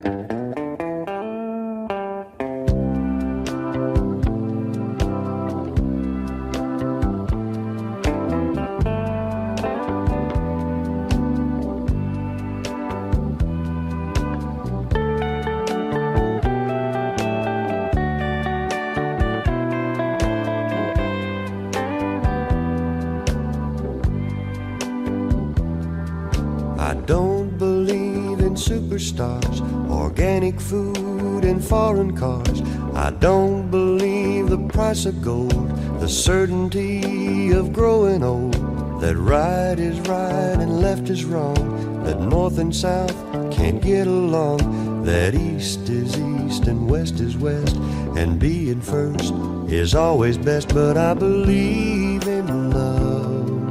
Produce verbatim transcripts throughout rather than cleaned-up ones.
I don't believe in superstars, organic food and foreign cars. I don't believe the price of gold, the certainty of growing old, that right is right and left is wrong, that north and south can't get along, that east is east and west is west, and being first is always best. But I believe in love.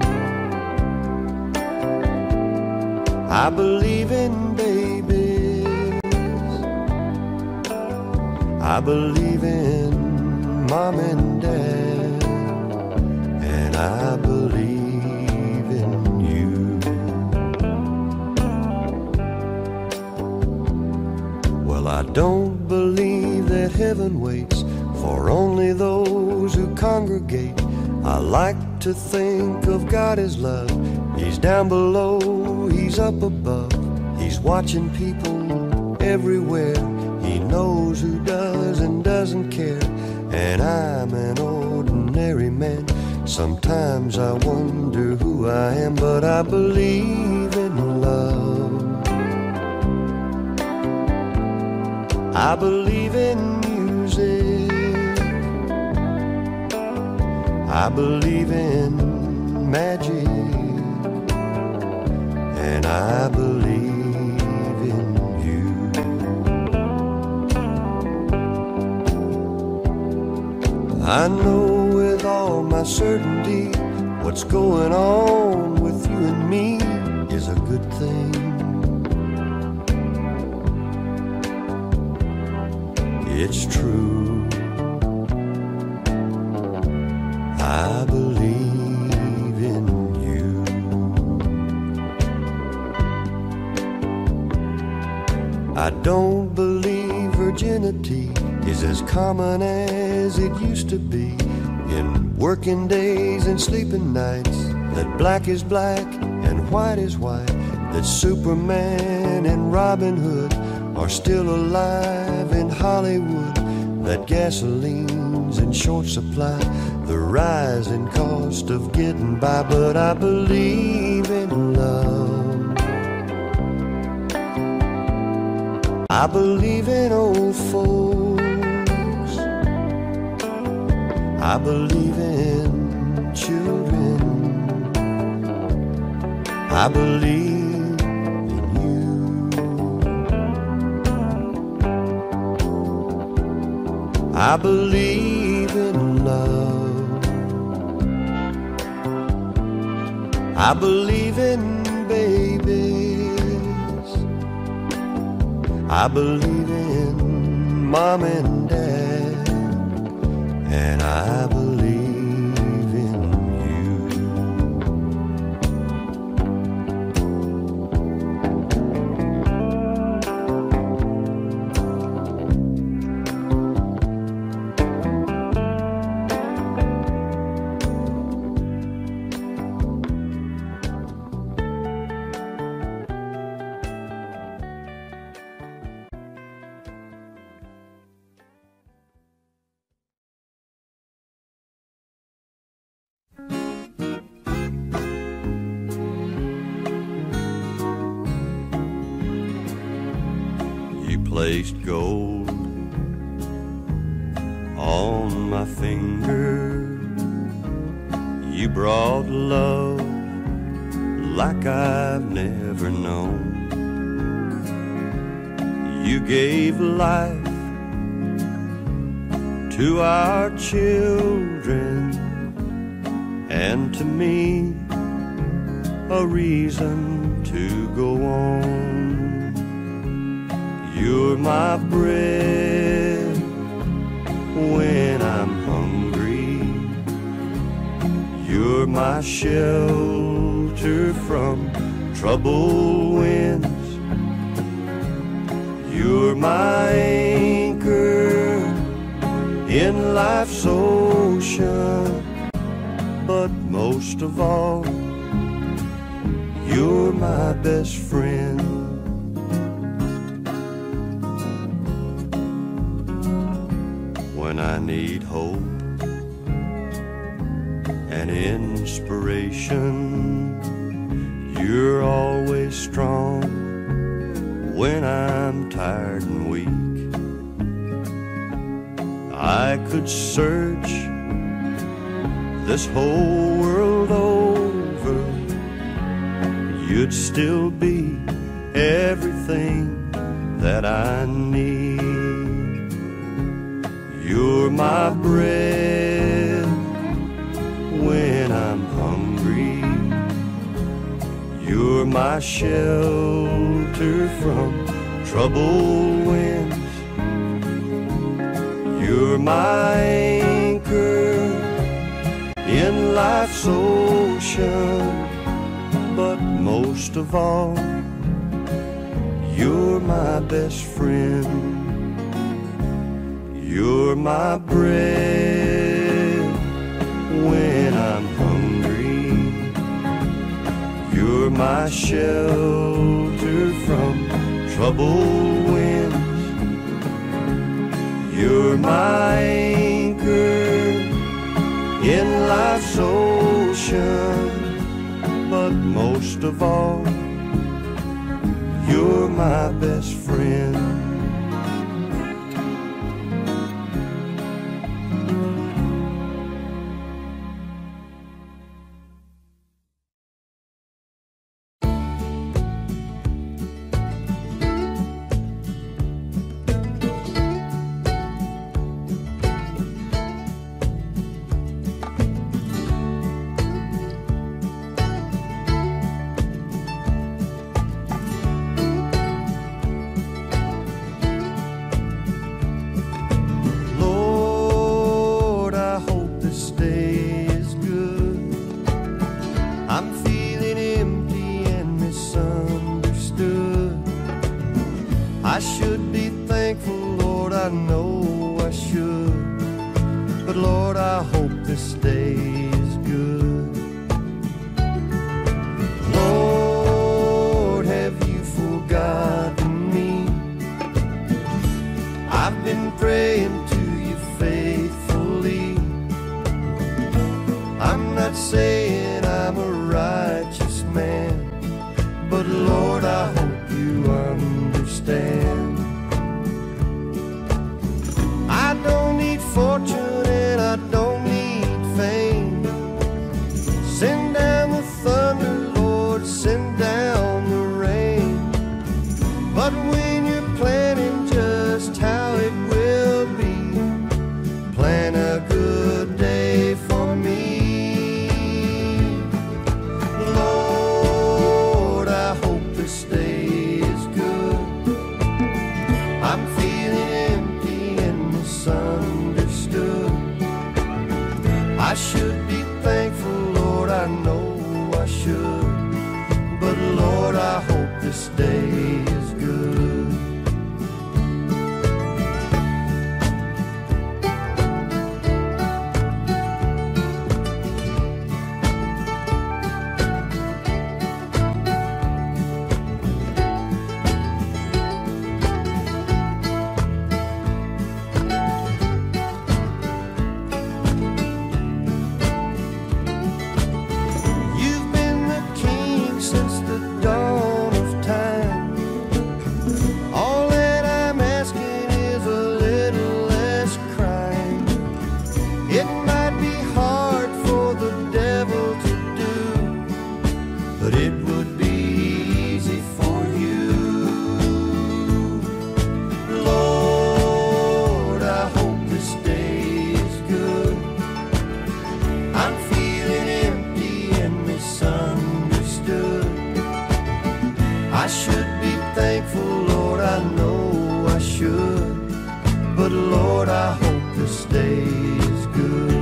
I believe in babies. I believe in mom and dad. And I believe in you. Well, I don't believe that heaven waits for only those who congregate. I like to think of God as love. He's down below, He's up above. He's watching people everywhere. He knows who does and doesn't care. And I'm an ordinary man. Sometimes I wonder who I am, but I believe in love. I believe in music. I believe in magic. And I believe in you. I know with all my certainty what's going on with you and me is a good thing. It's true. I believe in you. I don't believe virginity is as common as it used to be. In working days and sleeping nights, that black is black and white is white, that Superman and Robin Hood are still alive in Hollywood, that gasoline's in short supply, the rising cost of getting by. But I believe in love. I believe in old folks. I believe in children. I believe in you. I believe in love. I believe in babies. I believe in mom and dad. And I believe in you. Placed gold on my finger. You brought love like I've never known. You gave life to our children, and to me a reason to go on. You're my bread when I'm hungry. You're my shelter from troubled winds. You're my anchor in life's ocean, but most of all, you're my best friend. When I need hope and inspiration, you're always strong. When I'm tired and weak, I could search this whole world over, you'd still be everything that I need. You're my bread when I'm hungry. You're my shelter from troubled winds. You're my anchor in life's ocean, but most of all, you're my best friend. You're my bread when I'm hungry. You're my shelter from troubled winds. You're my anchor in life's ocean, but most of all, you're my best friend. I should be thankful, Lord, I know I should, but Lord, I hope this day is good. Lord, have you forgotten me? I've been praying to you faithfully. I'm not saying I'm a righteous man, but Lord, I hope you understand. I don't need fortune and I don't need fame. Send down the thunder, Lord, send down the rain. But when you're planning just how it will be, plan a good day for me. Lord, I hope this day is good. I'm feeling empty and misunderstood. I should be thankful, Lord, I know I should, but Lord, I hope this day is good. But it would be easy for you. Lord, I hope this day is good. I'm feeling empty and misunderstood. I should be thankful, Lord, I know I should, but Lord, I hope this day is good.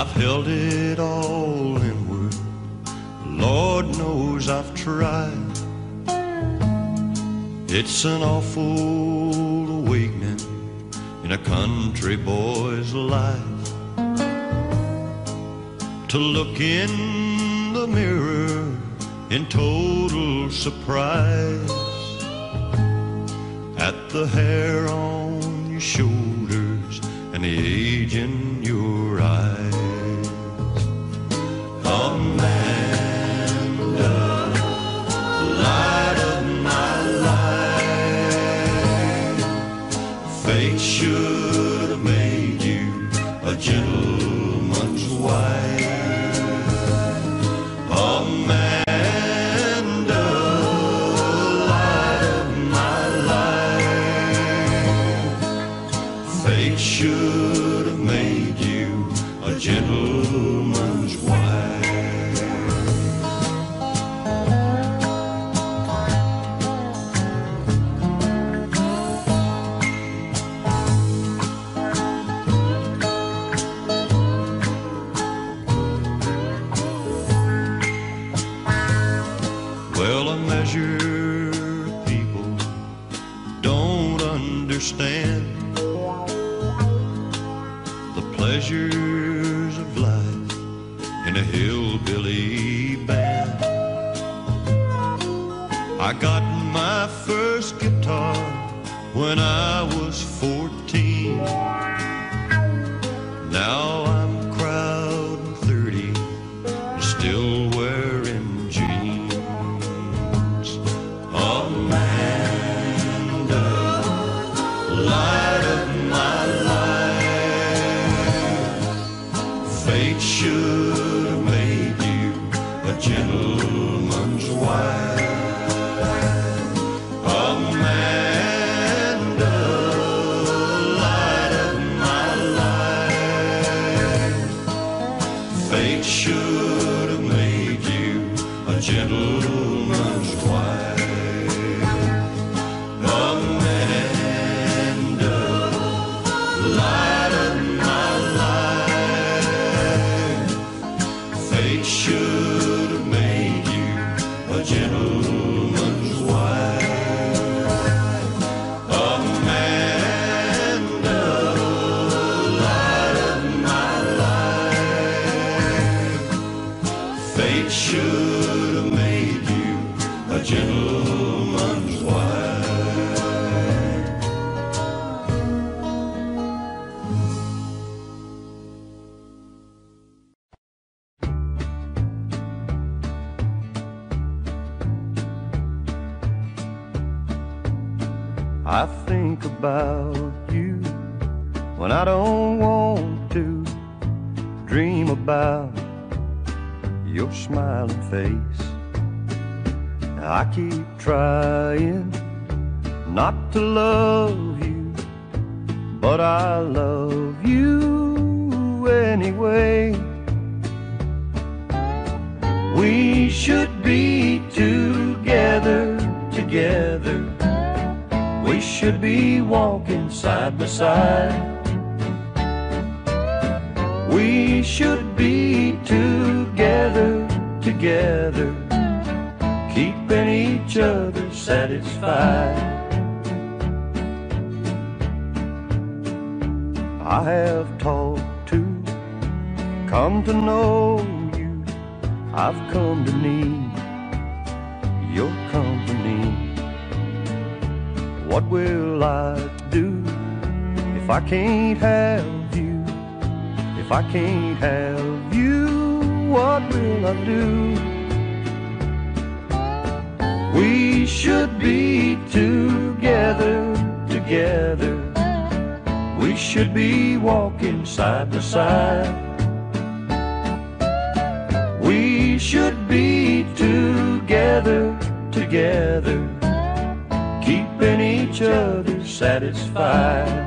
I've held it all inward, Lord knows I've tried. It's an awful awakening in a country boy's life, to look in the mirror in total surprise at the hair on your shoulders and the age in your eyes. Amanda, light of my life, fate should have made you a gentleman's wife. Amanda, light of my life, fate should have made you a gentleman's wife. Well, a measure of people don't understand the pleasures of life in a hillbilly band. I got my first guitar when I was fourteen. Now I'm crowding thirty, still wearing jeans. Amanda, light of my life, fate should have made you a gentleman's wife. Amanda, light of my life, fate should have made you a gentleman's wife. Amanda, light of my life, fate should have made you a gentleman's wife. Amanda, light of my life, fate should have made you a gentleman's wife. I think about you when I don't want to, dream about your smiling face. I keep trying not to love you, but I love you anyway. We should be together, together. We should be walking side by side. We should be together, together, keeping each other satisfied. I have taught to come to know you. I've come to need your company. What will I do if I can't have you? If I can't have you, what will I do? We should be together, together. We should be walking side by side. We should be together, together, keeping each other satisfied.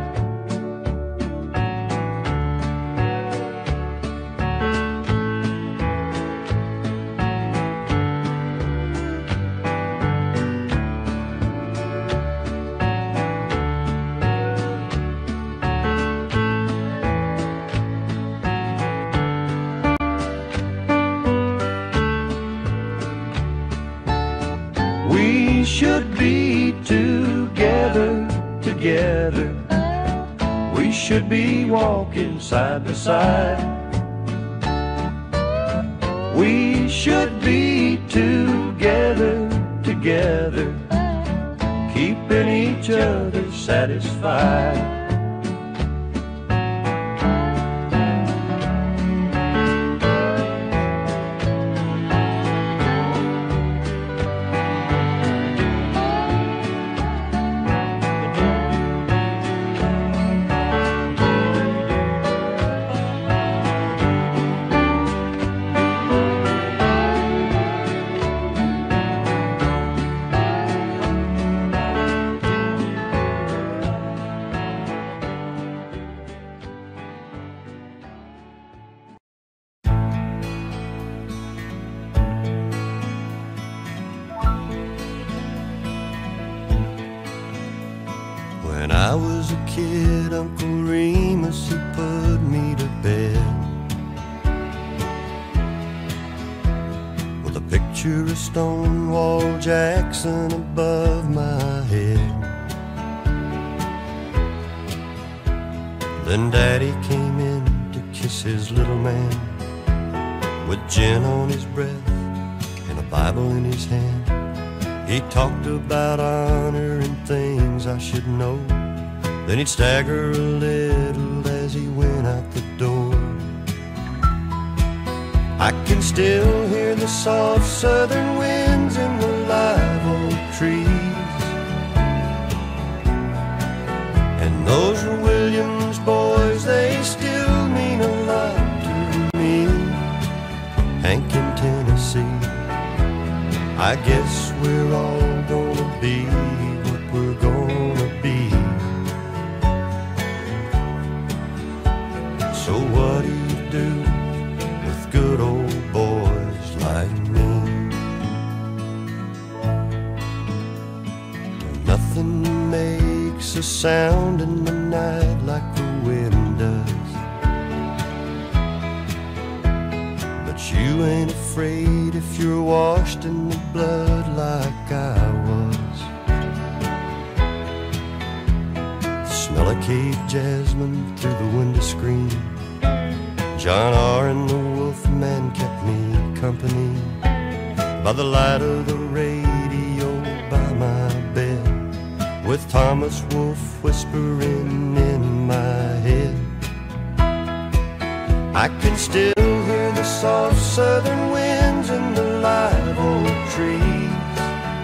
should be together, together. We should be walking side by side. We should be together, together, keeping each other satisfied. When I was a kid, Uncle Remus, he put me to bed with a picture of Stonewall Jackson above my head. Then Daddy came in to kiss his little man, with gin on his breath and a Bible in his hand. He talked about honor and things I should know. Then he'd stagger a little as he went out the door. I can still hear the soft southern winds in the live oak trees, and those Williams boys, they still mean a lot to me. Hank in Tennessee, I guess we're all gonna be what we're gonna be. So what do you do with good old boys like me? Nothing makes a sound in the night like the wind does, but you ain't afraid if you're washed in the blood like I was. The smell of Cape jasmine through the window screen, John R. and the Wolfman kept me company. By the light of the radio by my bed, with Thomas Wolfe whispering in my head, I can still hear the soft southern winds in the live oak trees,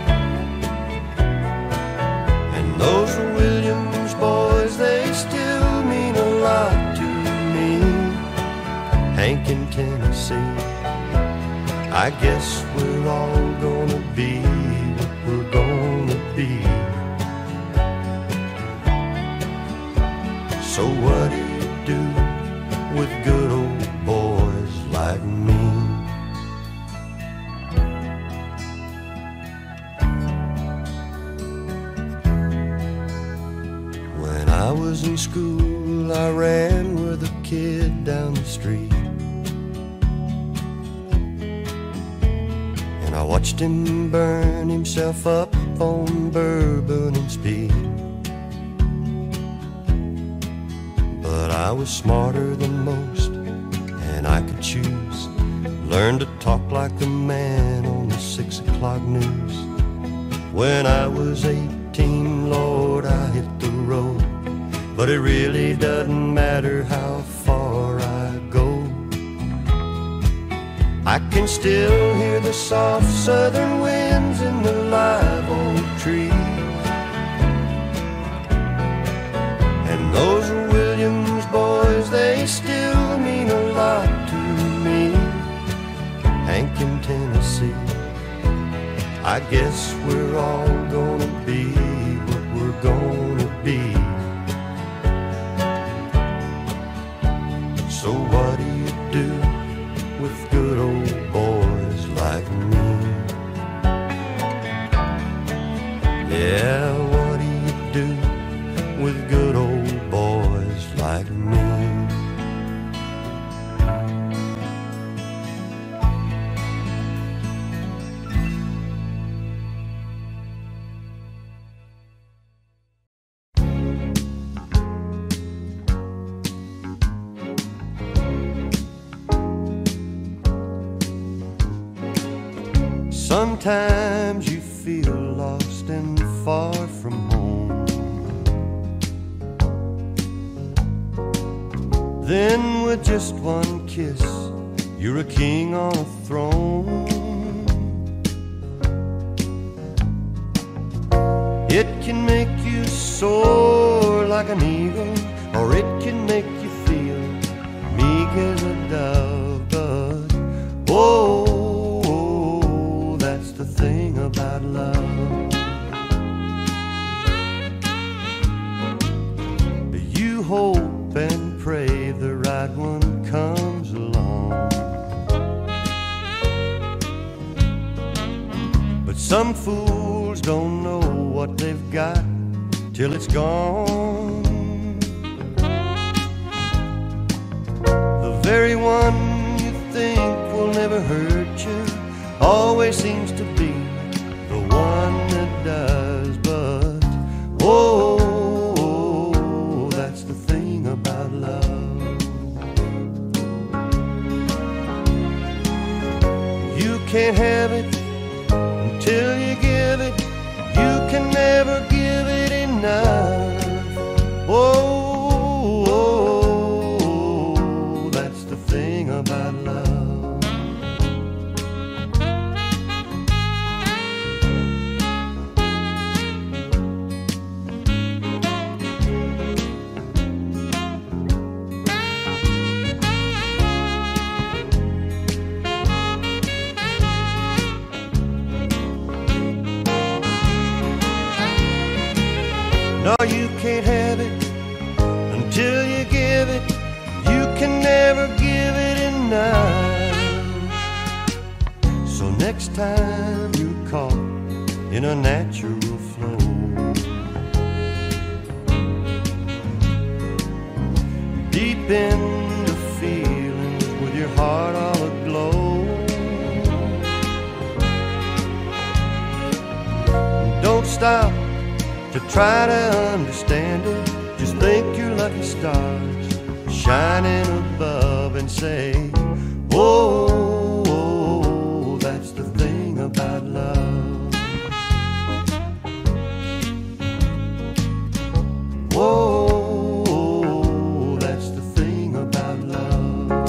and those Williams boys, they still mean a lot to me. Hank in Tennessee, I guess we're all gonna be what we're gonna be. So what do you do with good old boys like me? When I was in school, I ran with a kid down the street, and I watched him burn himself up on bourbon and speed. But I was smarter than most, and I could choose. Learn to talk like a man on the six o'clock news. When I was eighteen, Lord, I hit the road, but it really doesn't matter how far I go. I can still hear the soft southern winds in the live oak trees, and those Williams boys, they still mean a lot to me. Hank in Tennessee, I guess we're all gonna be what we're gonna be. So what do you do with good old boys like me? Yeah, what do you do with good old boys like me? Sometimes you feel lost and far from home. Then with just one kiss, you're a king on a throne. It can make you soar like an eagle, or it can make you feel meek as a dove. But oh, that's the thing about love. You hope and pray the right one comes along, but some fools don't know what they've got till it's gone. The very one you think will never hurt you always seems to be the one that does. But oh, that's the thing about love. You can't have it until you give it. You can never give it enough. Oh, oh, that's the thing about love. No, you can't have it until you give it. You can never give it enough. So next time you're caught in a natural flow, deep in the feelings with your heart all aglow, don't stop to try to understand it. Just think your lucky stars shining above and say, oh, oh, that's the thing about love. Oh, that's the thing about love.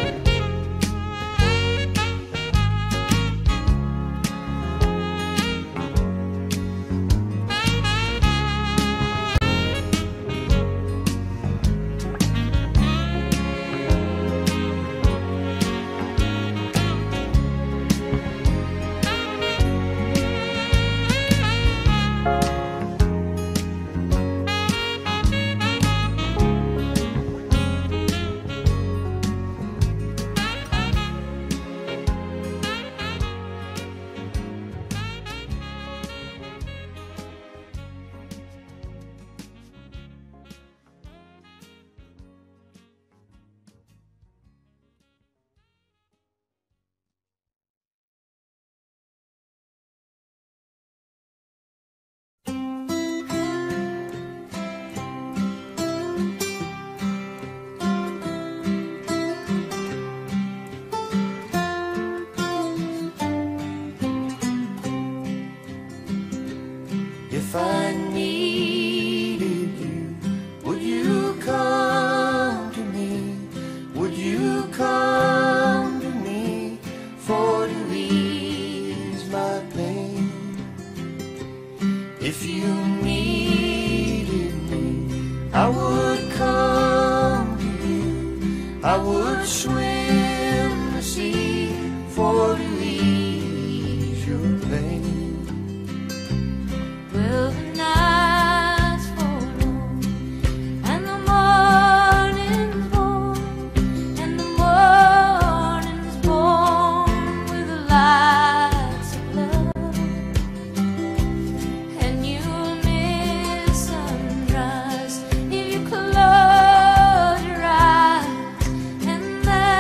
If I needed you, would you come to me? Would you come to me for to ease my pain? If you needed me, I would come to you. I would swim the sea for to ease your pain. Well, the night's fall long, and the morning's born, and the morning's born with the lights of love, and you'll miss sunrise if you close your eyes, and then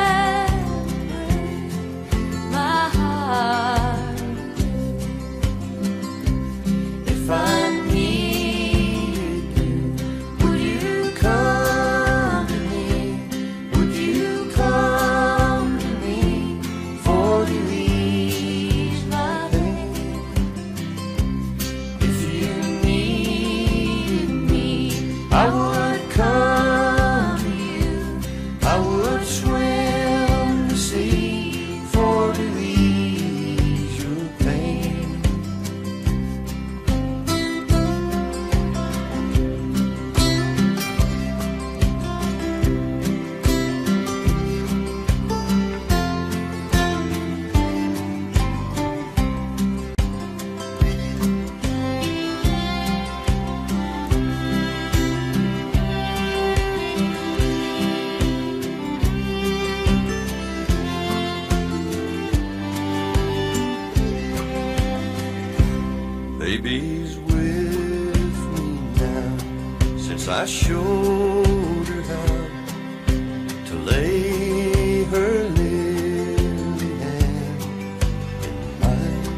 baby's with me now, since I showed her how to lay her lily hand in mine.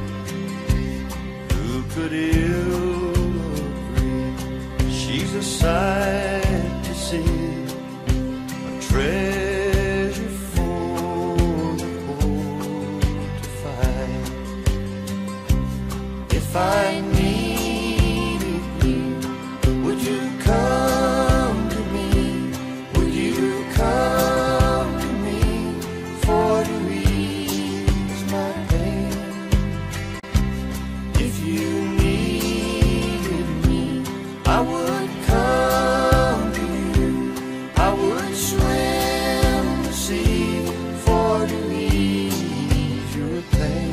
Who could ill agree she's a sight to see, a treasure for the poor to find. If I needed you, would you come to me? Would you come to me for to ease my pain? If you needed me, I would come to you. I would swim the sea for to ease your pain.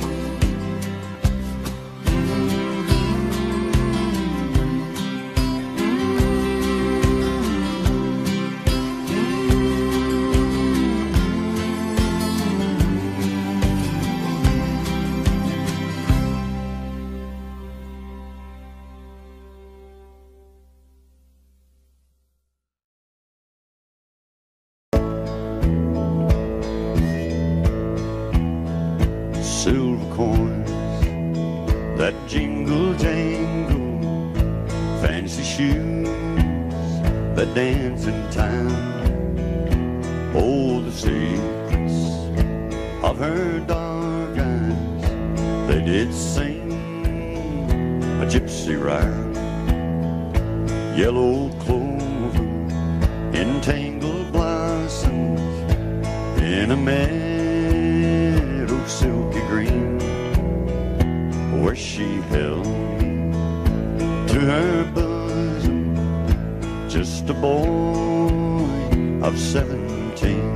Silver coins that jingle jangle, fancy shoes that dance in time. Oh, the secrets of her dark eyes, they did sing a gypsy rhyme. Yellow clover, entangled blossoms in a meadow silky green, where she held me to her bosom, just a boy of seventeen.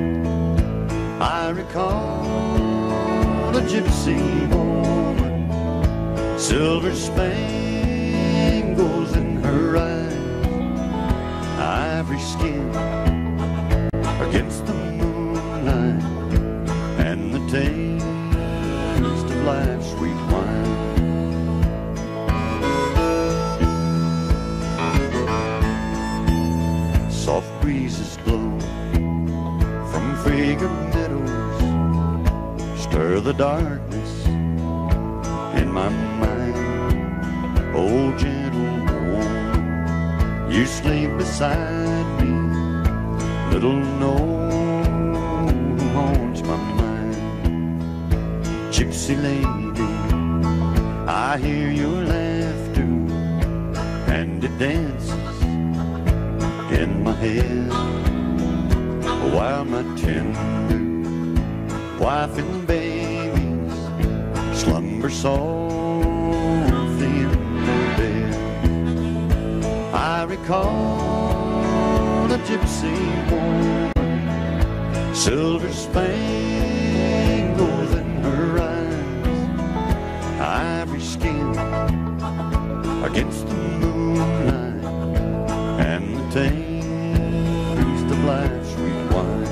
I recall a gypsy woman, silver spangles in her eyes, ivory skin against the moonlight, and the taste of life's sweet wine. Soft breezes blow from fragrant meadows, stir the darkness in my mind. Oh, gentle woman, you sleep beside me, little know who haunts my mind. Gypsy lady, I hear your laughter, and it dances in my head, while my tender wife and babies slumber softly in their bed. I recall a gypsy woman, silver spangles in her eyes, ivory skin against the moonlight, and the taste of life's sweet wine.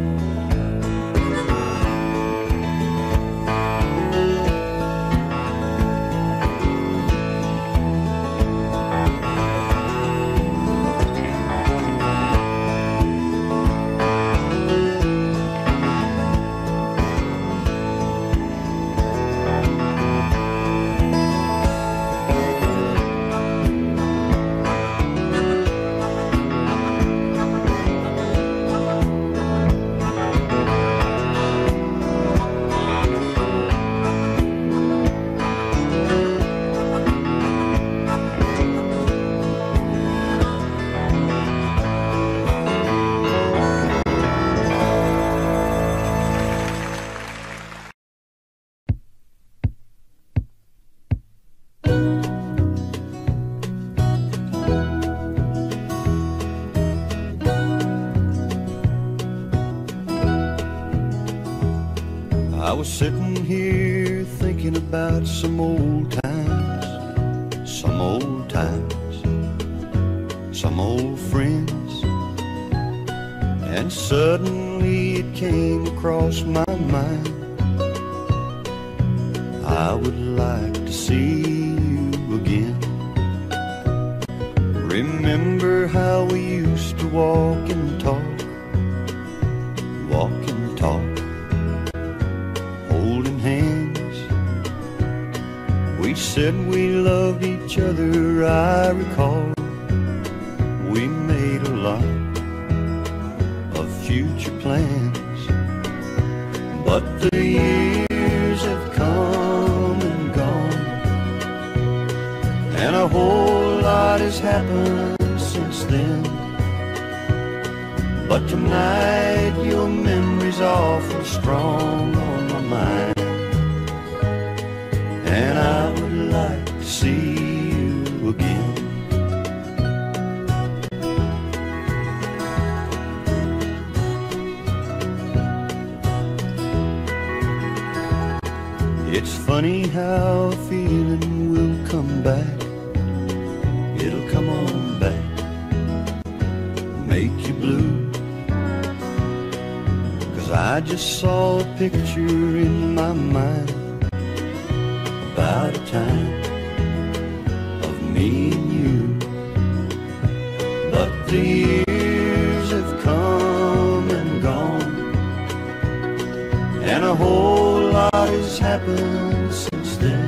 I was sitting here thinking about some old times, some old times, some old friends, and suddenly it came across my mind, I would like to see you again. Remember how we used to walk and talk, walk and talk, holding hands. We said we loved each other, I recall. We made a lot of future plans, but the years have come and gone, and a whole lot has happened since then. But tonight your memory's awful strong on my mind, and I would like to see you again. It's funny how a feeling will come back. It'll come on back, make you blue. 'Cause I just saw a picture in my mind about a time of me and you. But the years have come and gone, and a whole lot has happened since then.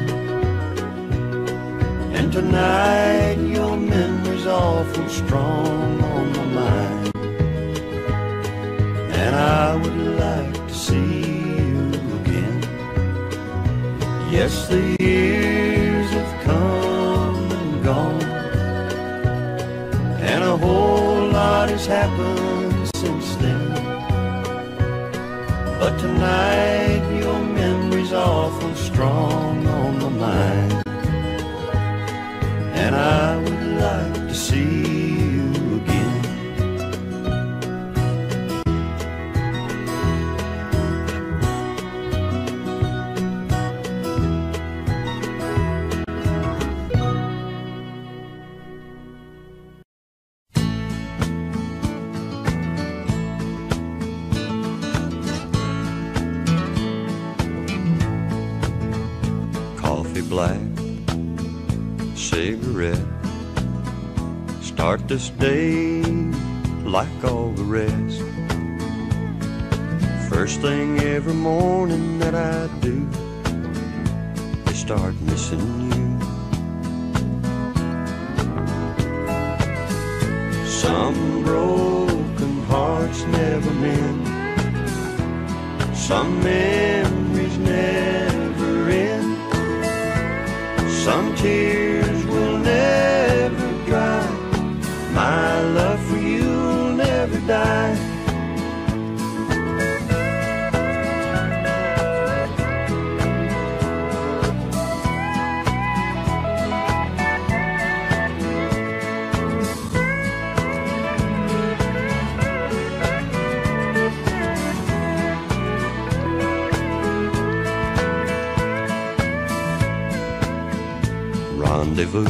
And tonight your memory's awful strong on my mind, and I would like to see you again. Yes, the years have come and gone, and a whole lot has happened since then. But tonight your memory's awful strong on my mind, and I would like to see you again. Coffee black, cigarette, start this day like all the rest. First thing every morning that I do is start missing you. Some broken hearts never mend, some memories never end, some tears will never dry. My love for you'll never die. Rendezvous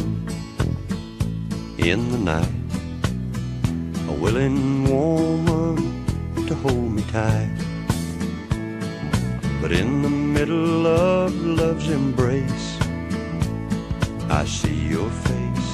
in the night, a willing woman to hold me tight. But in the middle of love's embrace, I see your face.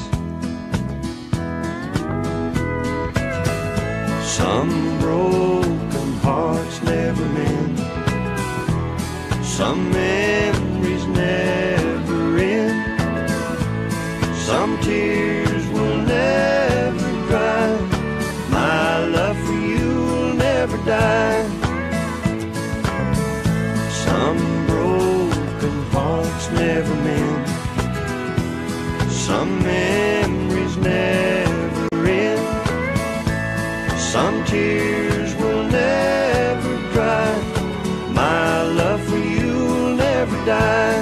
Some broken hearts never mend, some memories never end, some tears will never dry. My love for you will never die. Some broken hearts never mend, some memories never end, some tears will never dry. My love for you will never die.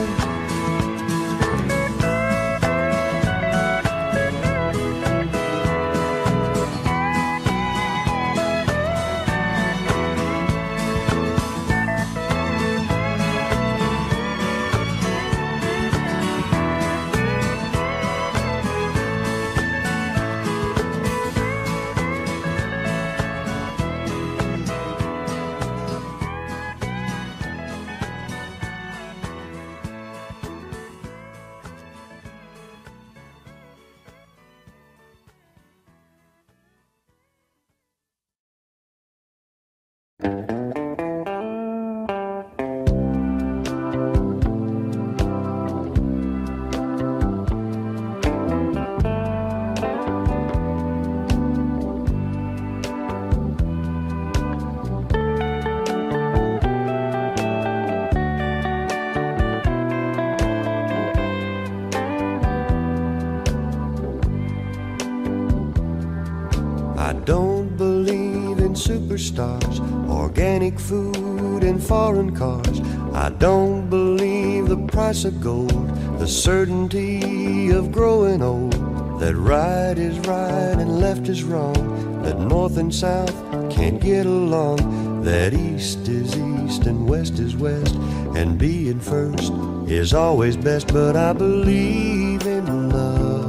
I don't believe in superstars, organic food and foreign cars. I don't believe the price of gold, the certainty of growing old, that right is right and left is wrong, that north and south can't get along, that east is east and west is west, and being first is always best. But I believe in love.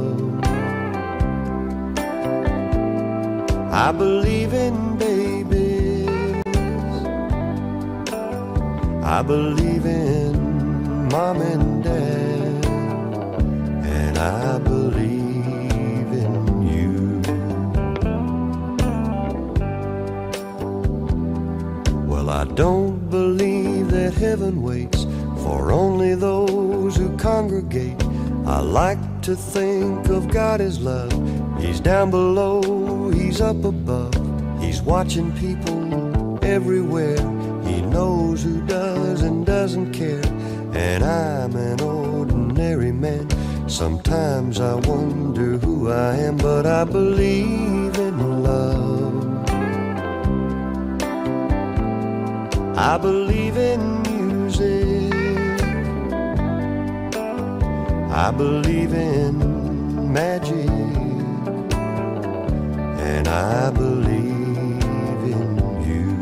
I believe in babies. I believe in mom and dad. And I believe in you. Well, I don't believe that heaven waits for only those who congregate. I like to think of God as love. He's down below, He's up above. He's watching people everywhere. He knows who does and doesn't care. And I'm an ordinary man. Sometimes I wonder who I am, but I believe in love. I believe in music. I believe in magic. And I believe in you.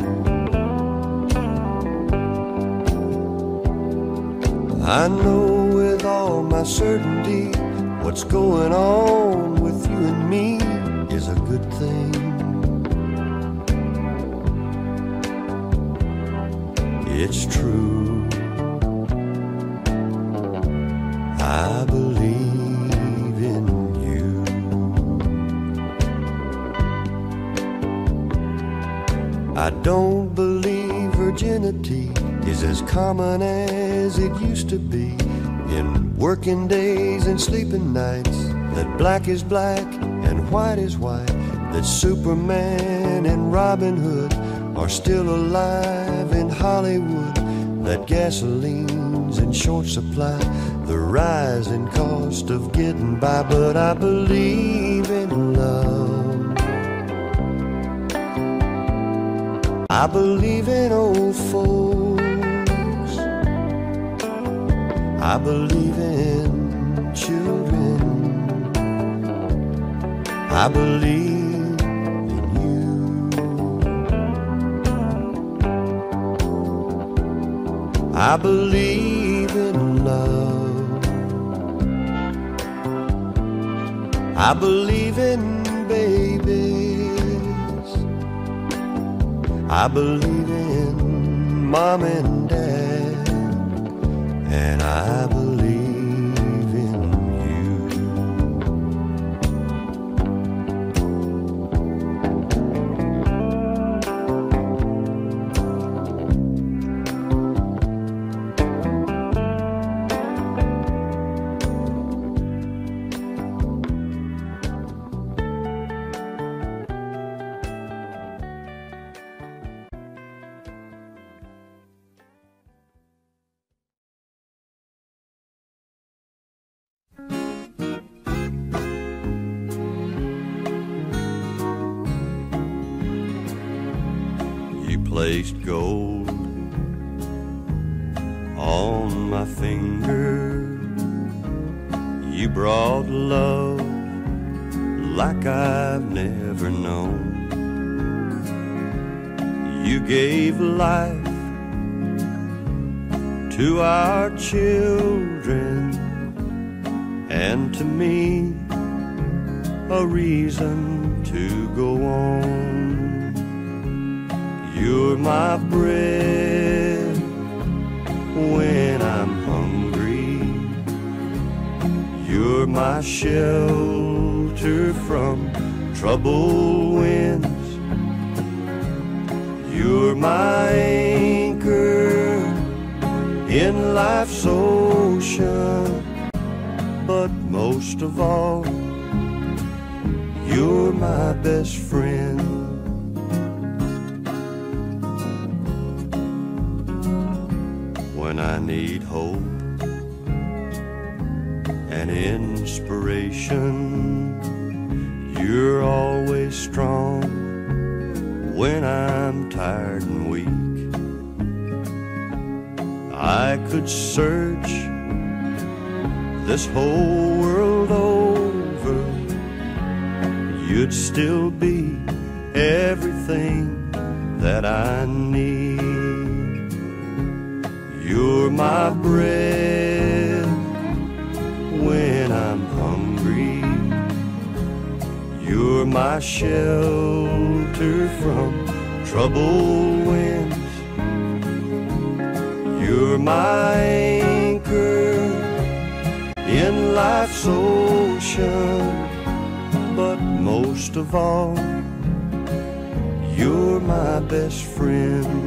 I know with all my certainty what's going on with you and me is a good thing. It's true. I believe in you. I don't believe virginity is as common as it used to be. In working days and sleeping nights, that black is black and white is white, that Superman and Robin Hood are still alive in Hollywood, that gasoline's in short supply, the rising cost of getting by. But I believe in love. I believe in old folks. I believe in children. I believe in you. I believe in love. I believe in babies. I believe in mom and dad. And I believe in you. Placed gold on my finger. You brought love like I've never known. You gave life to our children, and to me a reason to go on. You're my bread when I'm hungry. You're my shelter from troubled winds. You're my anchor in life's ocean, but most of all, you're my best friend. When I need hope and inspiration, you're always strong. When I'm tired and weak, I could search this whole world over, you'd still be everything that I need. You're my bread when I'm hungry. You're my shelter from troubled winds. You're my anchor in life's ocean, but most of all, you're my best friend.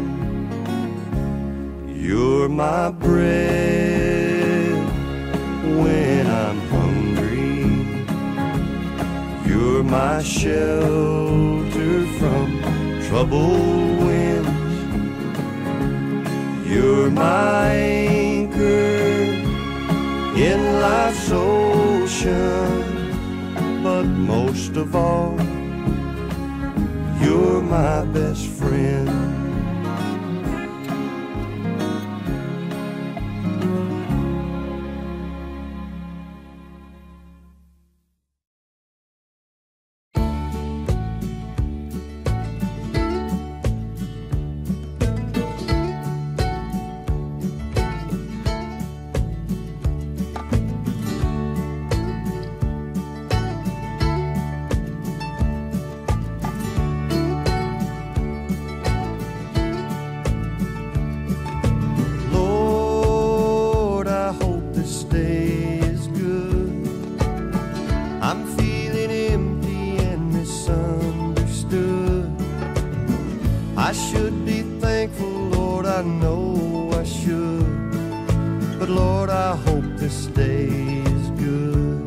You're my bread when I'm hungry. You're my shelter from troubled winds. You're my anchor in life's ocean, but most of all, you're my best friend. I should be thankful, Lord, I know I should. But Lord, I hope this day is good.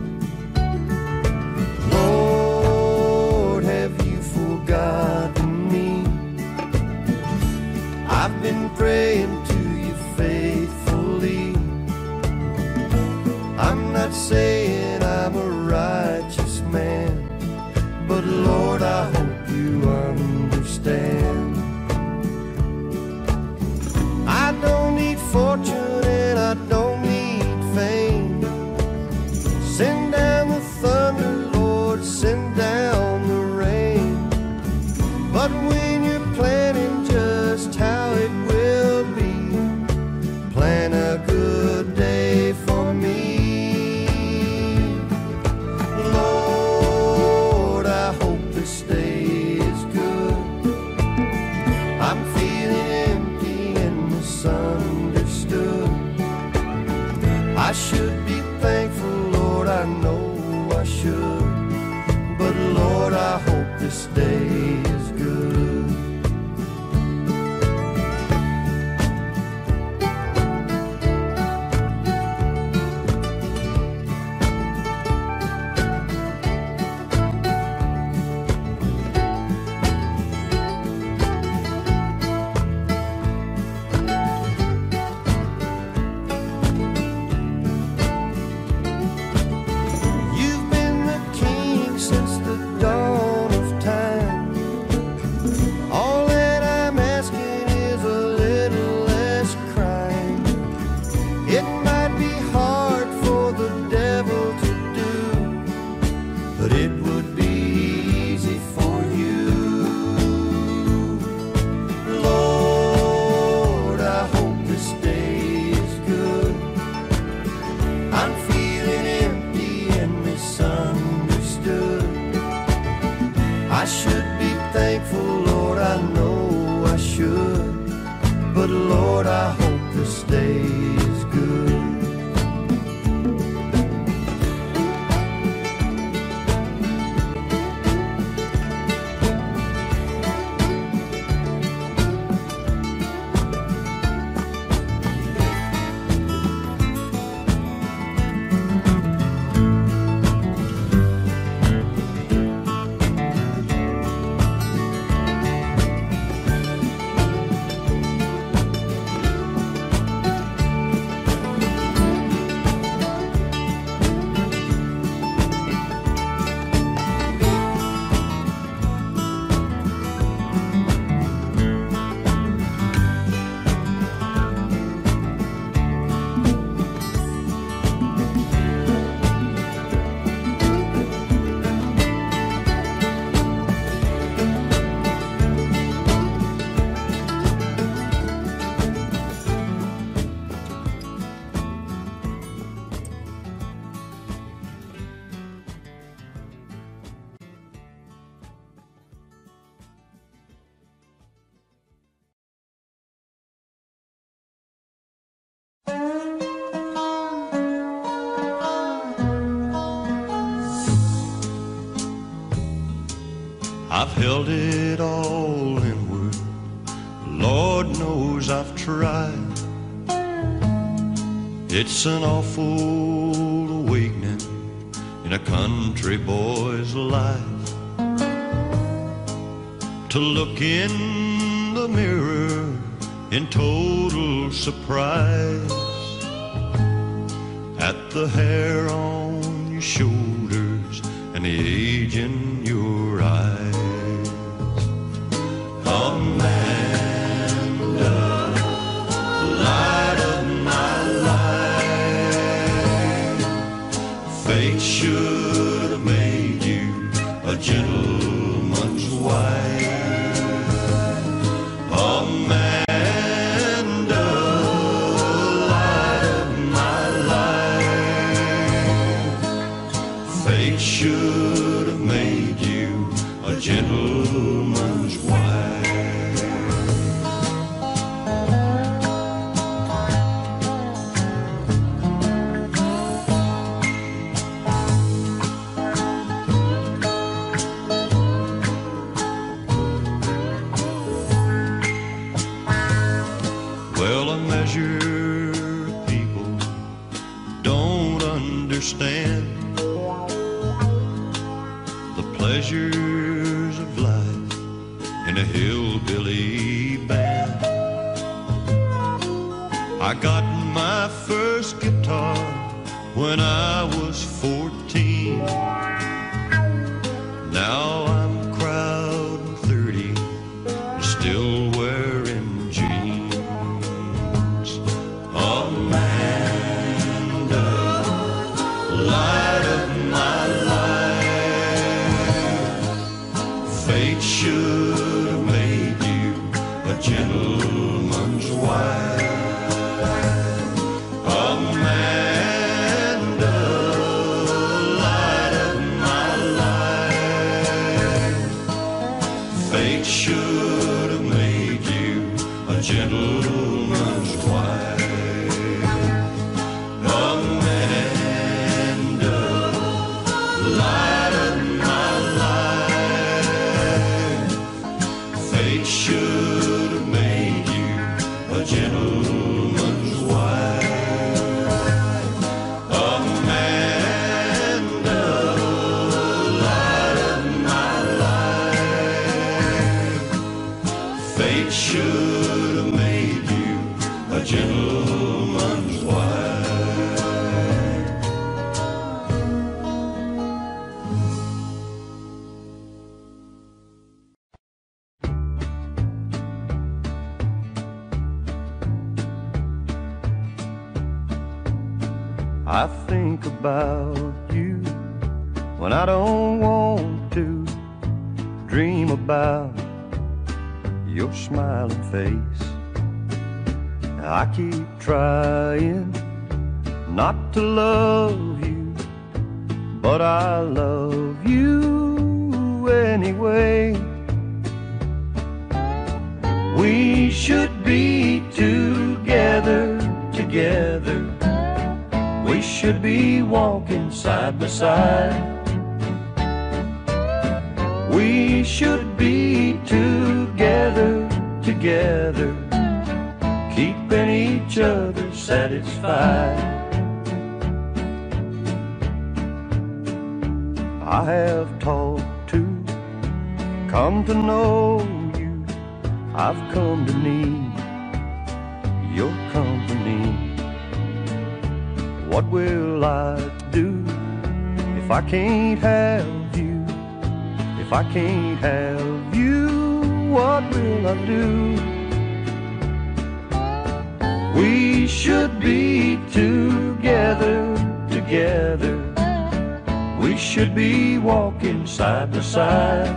Lord, have you forgotten me? I've been praying to you faithfully. I'm not saying I'm a righteous man, but Lord, I hope you understand. I don't need fortune and I don't need fame. Send down the thunder, Lord, send down the rain. But when you're planning just how it will be, plan a good day for me. Lord, I hope this day is good. I'm feeling empty and misunderstood. I should be thankful, Lord, I know I should. But Lord, I hope this day is good. But it would be easy for you. Lord, I hope this day is good. I'm feeling empty and misunderstood. I should be thankful, Lord, I know I should. But Lord, I hope this day is good. held it all inward. Lord knows I've tried. It's an awful awakening in a country boy's life, to look in the mirror in total surprise at the hair on your shoulders and the age in your eyes. Amanda, light of my life, fate should have made you a gentleman's wife. Amanda, light of my life, fate should have made you a gentleman's wife. Well, a measure of people don't understand the pleasures of life in a hillbilly band. I got my first guitar when I was fourteen. Now I'm crowding thirty, still wearing jeans. Amanda, light of my life, fate should have made you a gentleman's wife. Amanda, light of my life, fate should have made you a gentleman's wife. Amanda, light of my life, fate should have made you a gentleman's wife. Amanda, light of my life, fate should have made you a gentleman's wife. I think about you when I don't want to, dream about your smiling face. I keep trying not to love you, but I love you anyway. We should be together, together. We should be walking side by side. We should be together, together, keeping each other satisfied. I have taught to come to know you. I've come to need your company. What will I do if I can't have you? If I can't have you, what will I do? We should be together, together. We should be walking side by side.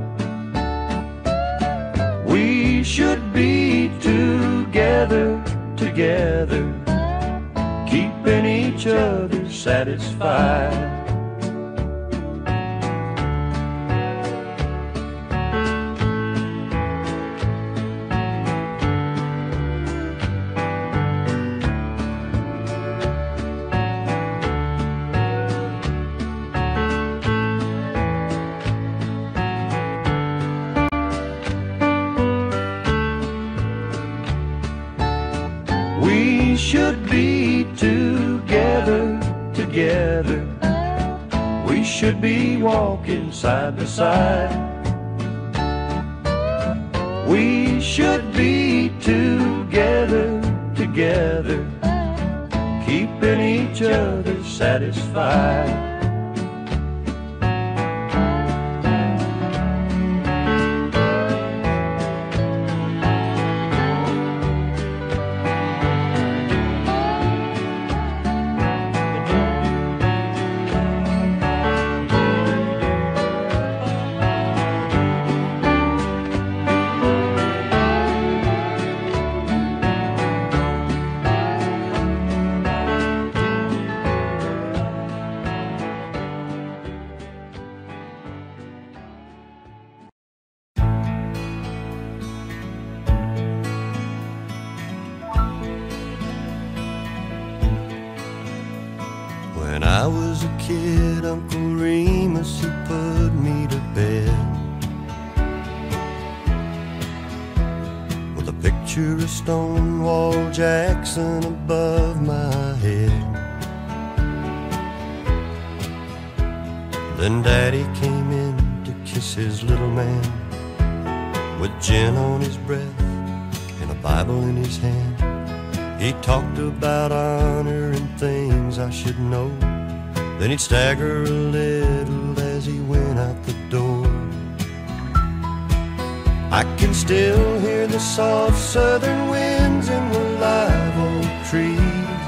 We should be together, together, keeping each other satisfied. should be walking side by side. We should be together, together, keeping each other satisfied. When I was a kid, Uncle Remus, he put me to bed with a picture of Stonewall Jackson above my head. Then Daddy came in to kiss his little man, with gin on his breath and a Bible in his hand. He talked about honor and things I should know. Then he'd stagger a little as he went out the door. I can still hear the soft southern winds in the live oak trees,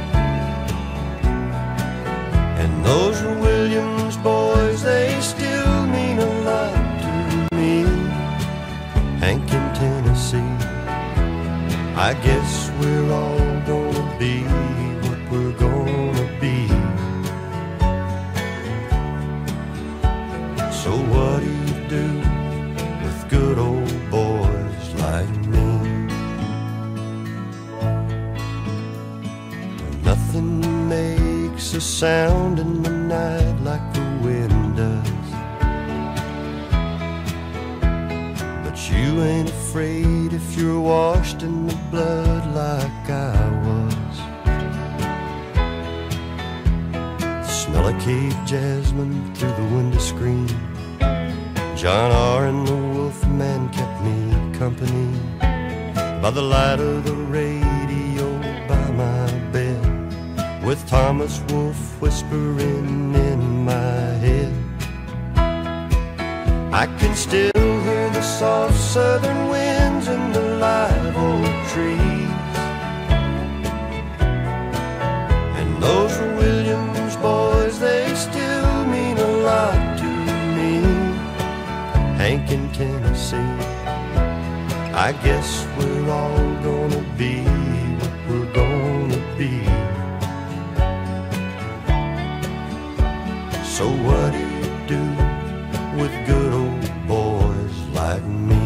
and those Williams boys, they still mean a lot to me. Hank in Tennessee, I guess we're all gonna be what we're gonna be. So what do you do with good old boys like me? Nothing makes a sound in the night like the wind does, but you ain't afraid if you're washed in the blood like I was. The smell of Cape jasmine through the window screen, John R. and the Wolfman kept me company. By the light of the radio by my bed, with Thomas Wolfe whispering in my head, I can still hear the soft southern winds in the live oak trees, and those Williams boys, they still mean a lot to me. Hank in Tennessee, I guess we're all gonna be what we're gonna be. So what do you do with good old boys like me?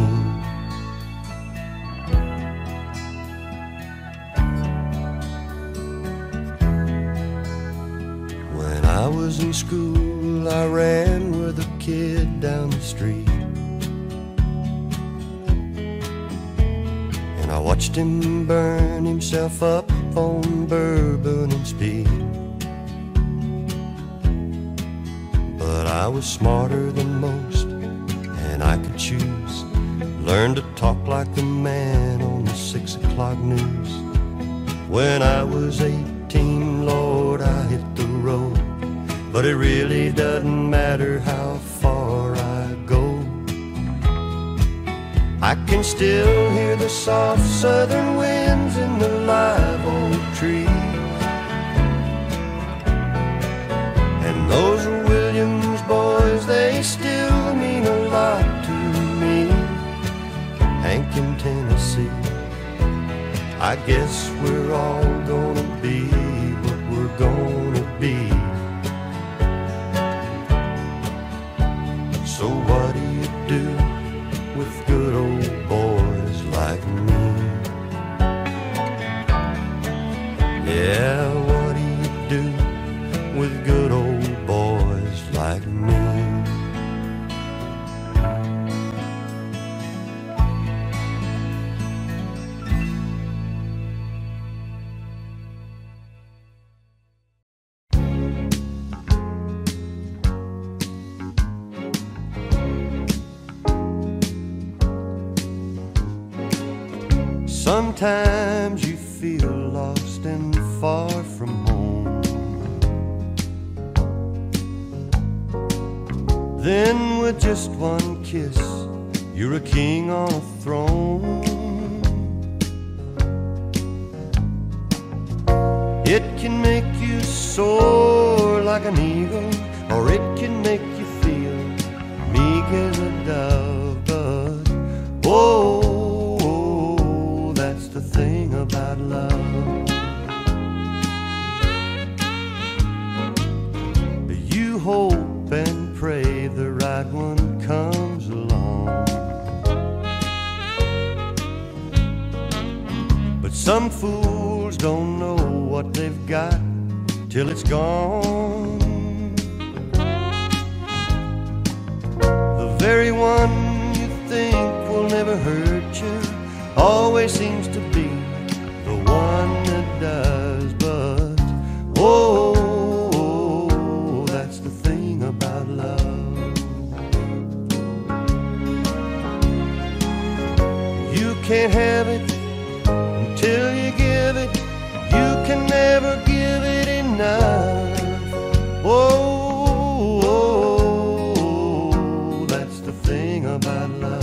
When I was in school, I ran with a kid down the street, and I watched him burn himself up on bourbon and speed. But I was smarter than most, and I could choose. Learn to talk like the man on the six o'clock news. When I was eighteen, Lord, I hit the road, but it really doesn't matter how far I go. I can still hear the soft southern winds in the live oak trees, and those Williams boys, they still mean a lot to me. Hank in Tennessee, I guess we're all gonna be what we're gonna be. So what do you do with good old boys like me? Yeah, what do you do with good old boys like me? Sometimes you feel lost and far from home. Then with just one kiss, you're a king on a throne. It can make you soar like an eagle, or it can make you feel meek as a dove. But oh, that's the thing about love. You hope and pray the right one comes along, but some fools don't know what they've got till it's gone. The very one you think will never hurt you always seems to be the one that does. But oh, that's the thing about love. You can't have it until you give it. You can never give it enough. Oh, oh, that's the thing about love.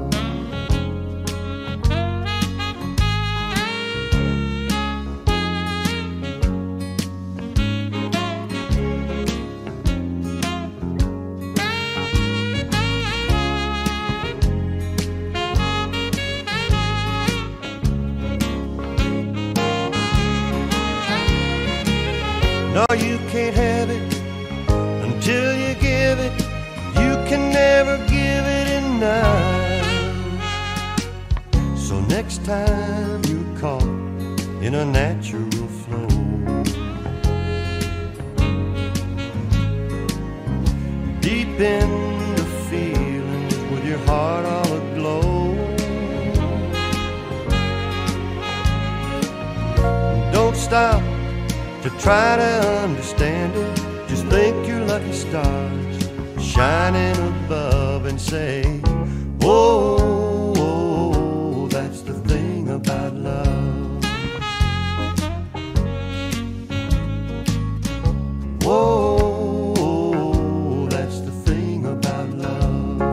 No, you can't have it until you give it. You can never give it enough. So next time you're caught in a natural flow, deep in the feelings with your heart all aglow, don't stop to try to understand it. Just think your lucky stars shining above and say, oh, oh, that's the thing about love. Oh, that's the thing about love.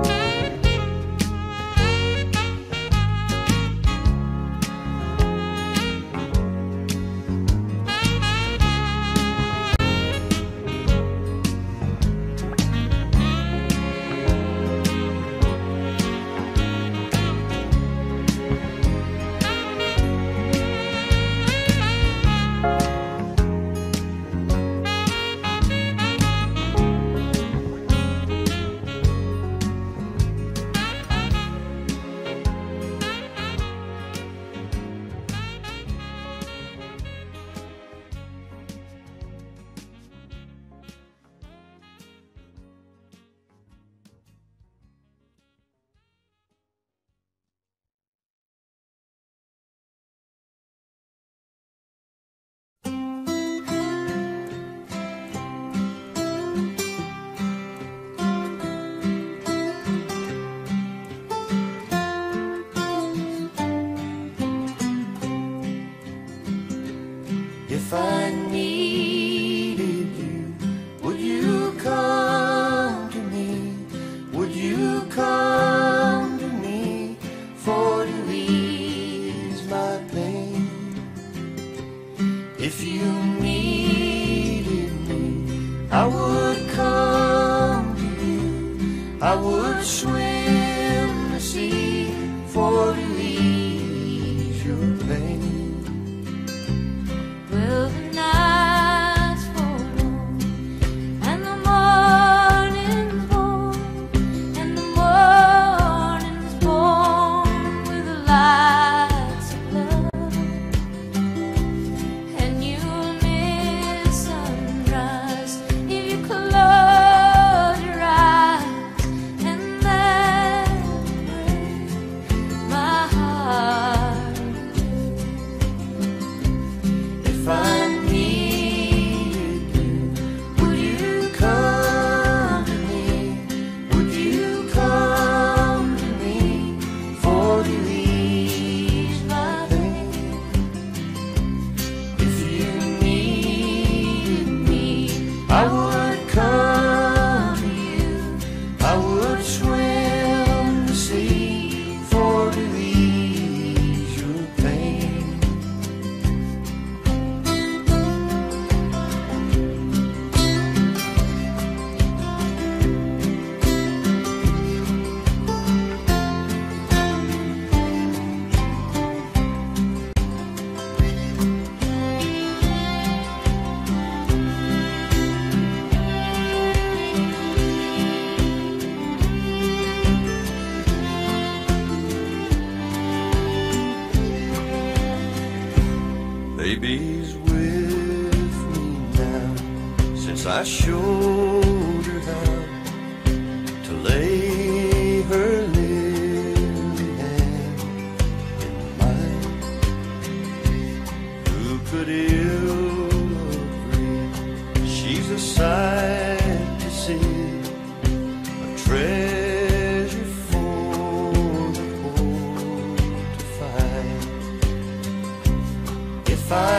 If I needed you, would you come to me? Would you come to me for to ease my pain? If you needed me, I would come to you. I would swim the sea for to ease your pain. Well, the night's fallen and the morning's born, and the morning's born with the lights of love, and you'll miss sunrise if you I showed her how to lay her lily hand in mine. Who could ill agree? She's a sight to see, a treasure for the poor to find. If I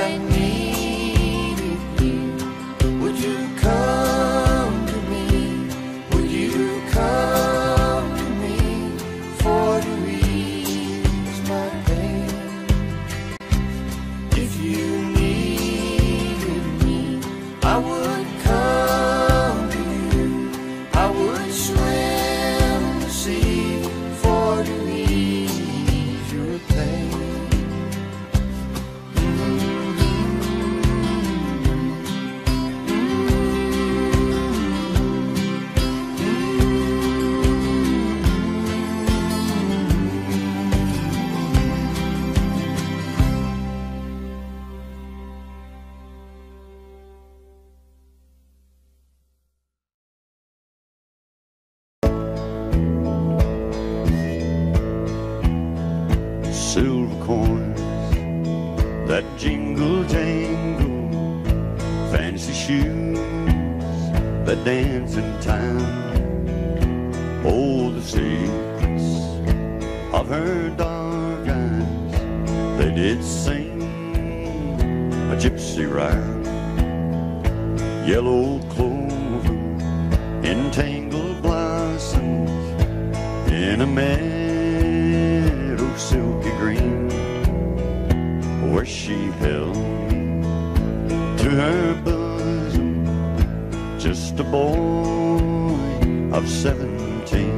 silver coins that jingle jangle, fancy shoes that dance in time. Oh, the secrets of her dark eyes, they did sing a gypsy rhyme. Yellow clover, entangled blossoms in a meadow silky green, where she held me to her bosom, just a boy of seventeen.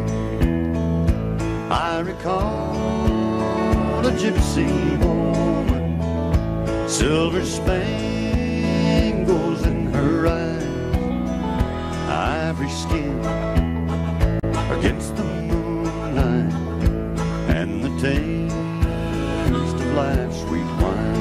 I recall a gypsy woman, silver spangles in her eyes, ivory skin against the moonlight, and the taste of life's sweet wine.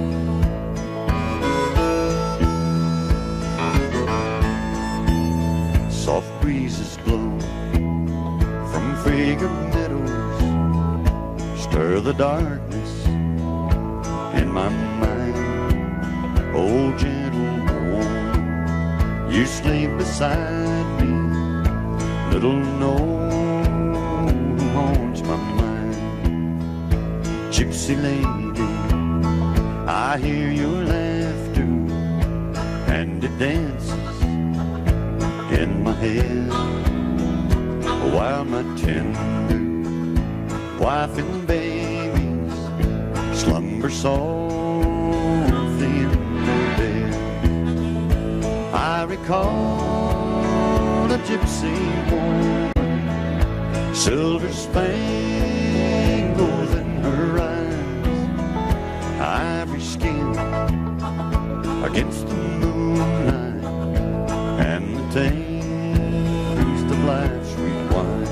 Soft breezes blow from fragrant meadows, stir the darkness in my mind. Oh, gentle woman, you sleep beside me, little know who haunts my mind. Gypsy lady, I hear your laughter, and it dances in my head, while my tender wife and babies slumber softly in their bed. I recall a gypsy woman, silver spangles in her eyes, ivory skin against the moonlight, and the taste of life's sweet wine.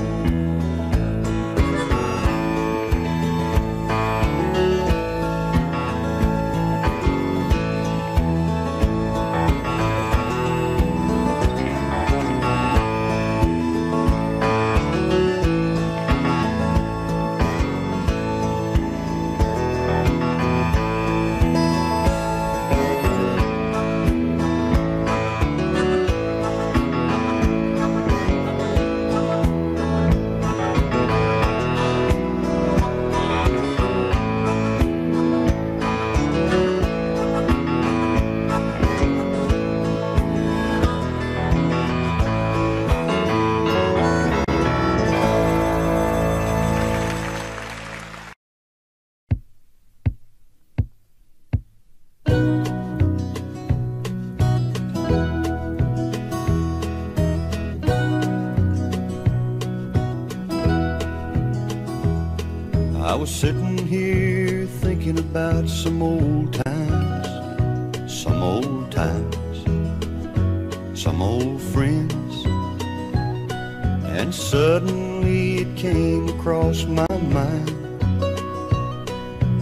I was sitting here thinking about some old times, some old times, some old friends, and suddenly it came across my mind,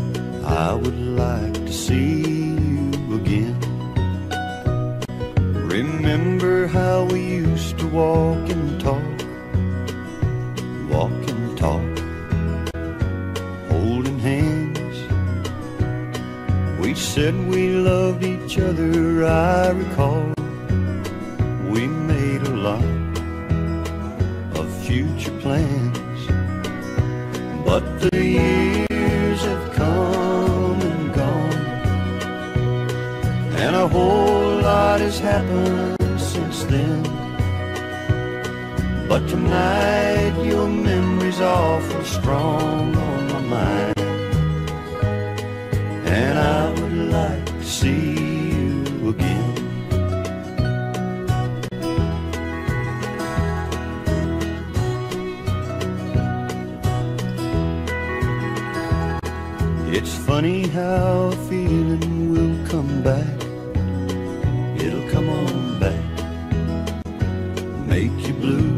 I would like to see you again. Remember how we used to walk and talk, walk and talk, holding hands. We said we loved each other, I recall. We made a lot of future plans, but the years have come and gone, and a whole lot has happened since then. But tonight your memory's awful strong on my mind, and I would like to see you again. It's funny how a feeling will come back. It'll come on back, make you blue.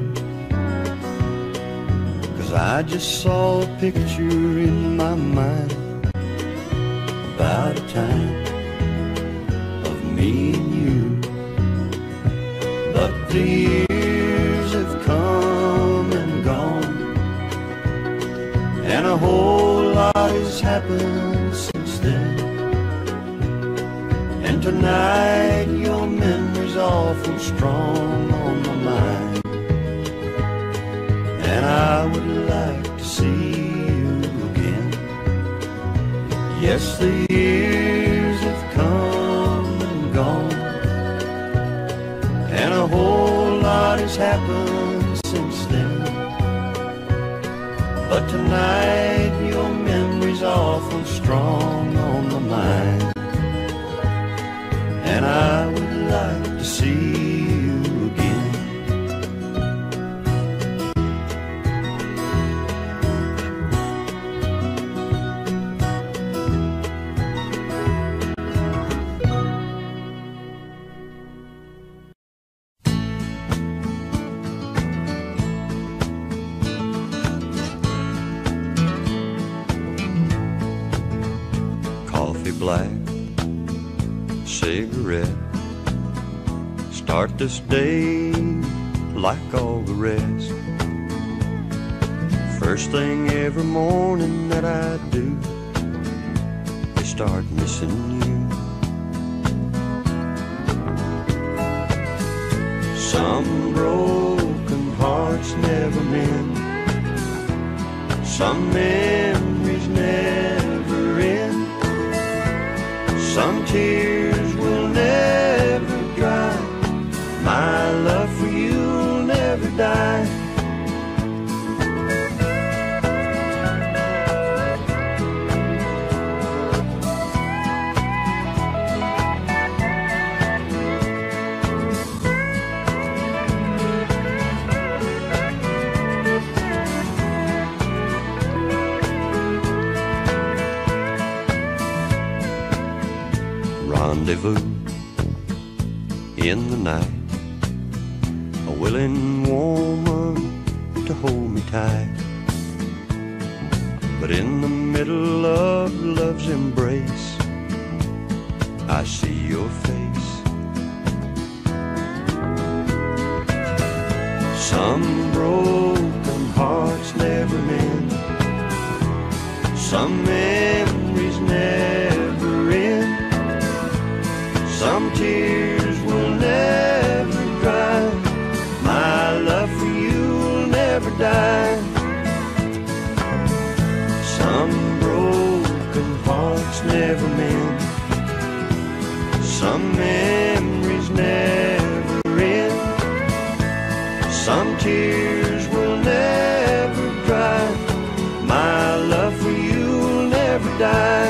'Cause I just saw a picture in my mind about a time of me and you. But the years have come and gone, and a whole lot has happened since then. And tonight your memory's awful strong on my mind, and I would like to see you again. Yes, the years have come and gone, and a whole lot has happened since then. But tonight your memory's awful strong on my mind, and I would like to see you again. Coffee black, cigarette, start this day like all the rest. First thing every morning that I do is start missing you. Some broken hearts never mend, some memories never end, some tears will never dry. My love for you'll never die. Rendezvous in the night, a willing woman to hold me tight. But in the middle of love's embrace, I see your face. Some broken hearts never mend, some memories never end, some tears will never dry. My love for you will never die. Some broken hearts never mend, some memories never end, some tears will never dry. My love for you will never die.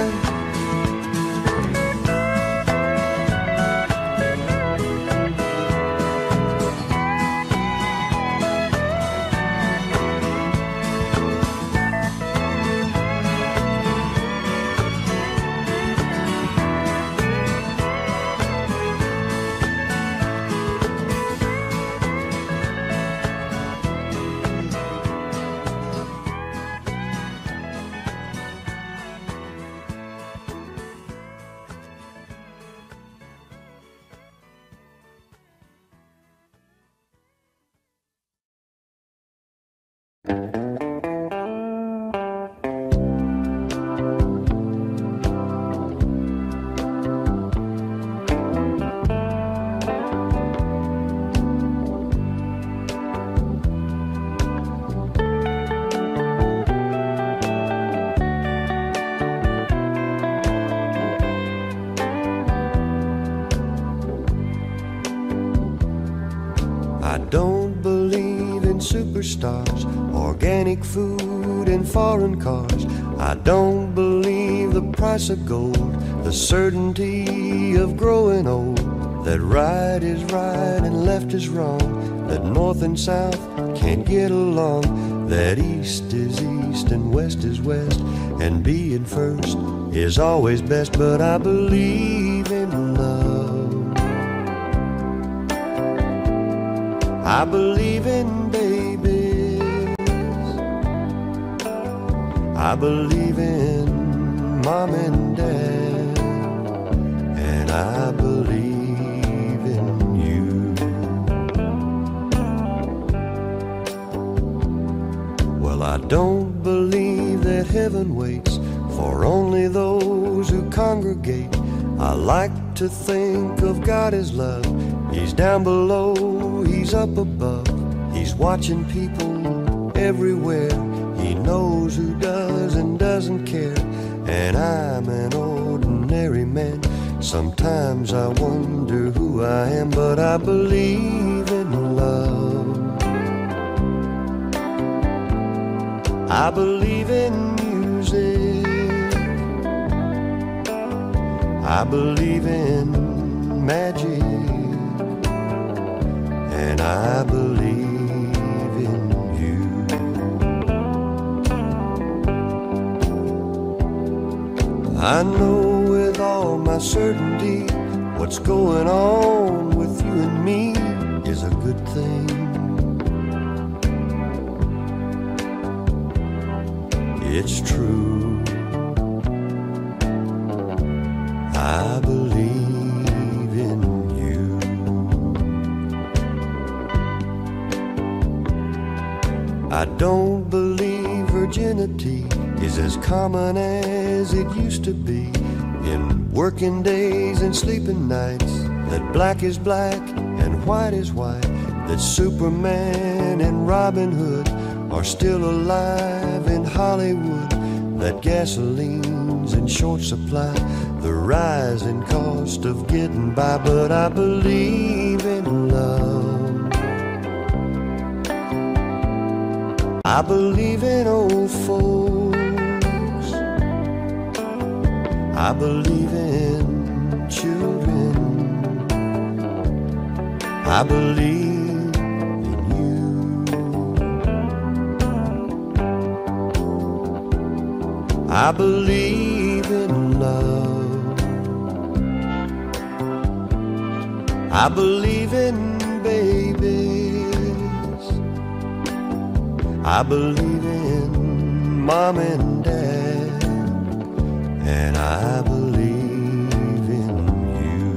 I don't believe in superstars, organic food and foreign cars. I don't believe the price of gold, the certainty of growing old, that right is right and left is wrong, that north and south can't get along, that east is east and west is west, and being first is always best. But I believe in love, I believe in babies, I believe in mom and dad, and I believe in you. Well, I don't believe that heaven waits for only those who congregate. I like to think of God as love. He's down below, He's up above. He's watching people everywhere. He knows who does and doesn't care. And I'm an ordinary man. Sometimes I wonder who I am, but I believe in love. I believe in music, I believe in magic, and I believe in you. I know with all my certainty what's going on with you and me is a good thing. It's true, I believe in you. I don't believe virginity is as common as it used to be. In working days and sleeping nights, that black is black and white is white, that Superman and Robin Hood are still alive in Hollywood, that gasoline's in short supply, the rising cost of getting by. But I believe in love, I believe in old folks, I believe in children, I believe I believe in love, I believe in babies, I believe in mom and dad, and I believe in you.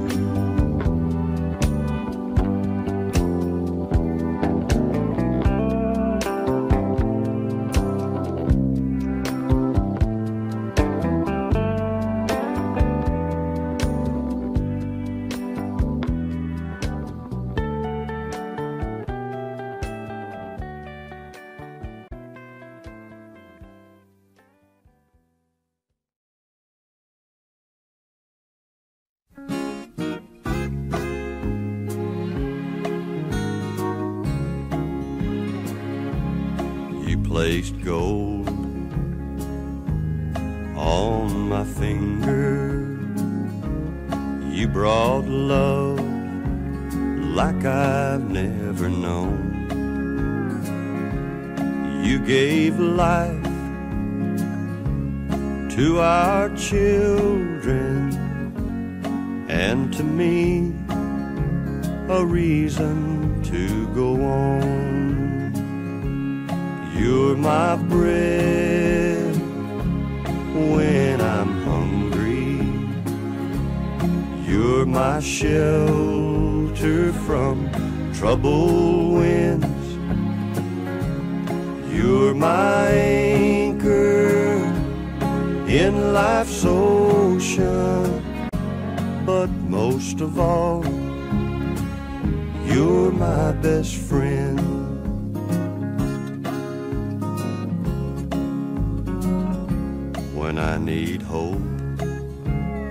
Placed gold on my finger, you brought love like I've never known. You gave life to our children, and to me a reason to go on. You're my bread when I'm hungry, you're my shelter from troubled winds, you're my anchor in life's ocean, but most of all, you're my best friend. When I need hope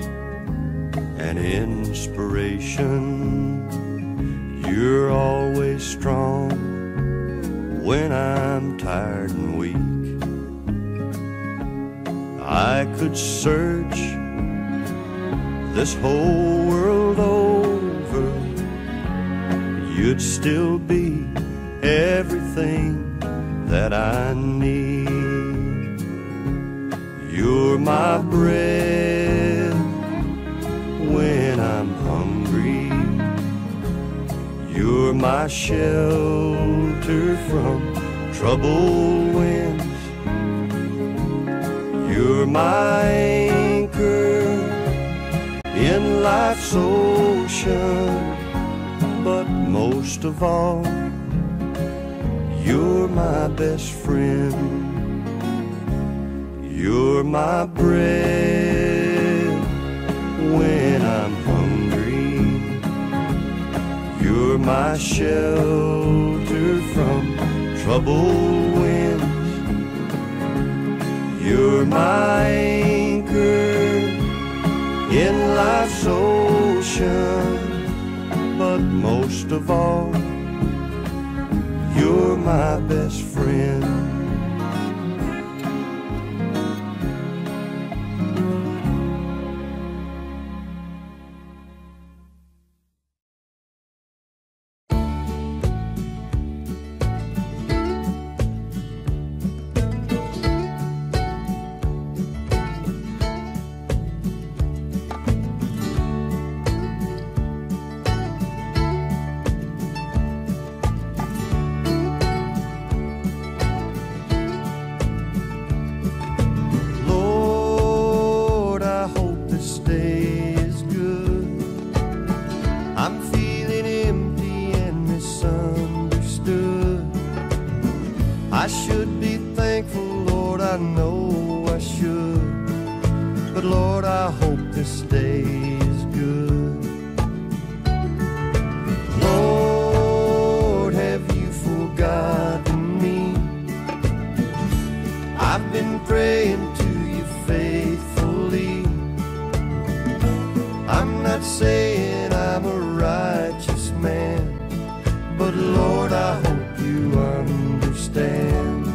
and inspiration, you're always stay strong when I'm tired and weak. I could search this whole world over, you'd still be everything that I need. You're my bread when I'm hungry. You're my shelter from troubled winds. You're my anchor in life's ocean. But most of all, you're my best friend. You're my bread when I'm hungry. You're my shelter from troubled winds. You're my anchor in life's ocean. But most of all, you're my best friend. I should be thankful, Lord, I know I should. But Lord, I hope this day is good. Lord, have you forgotten me? I've been praying to you faithfully. I'm not saying I'm a righteous man, but Lord, I hope you understand.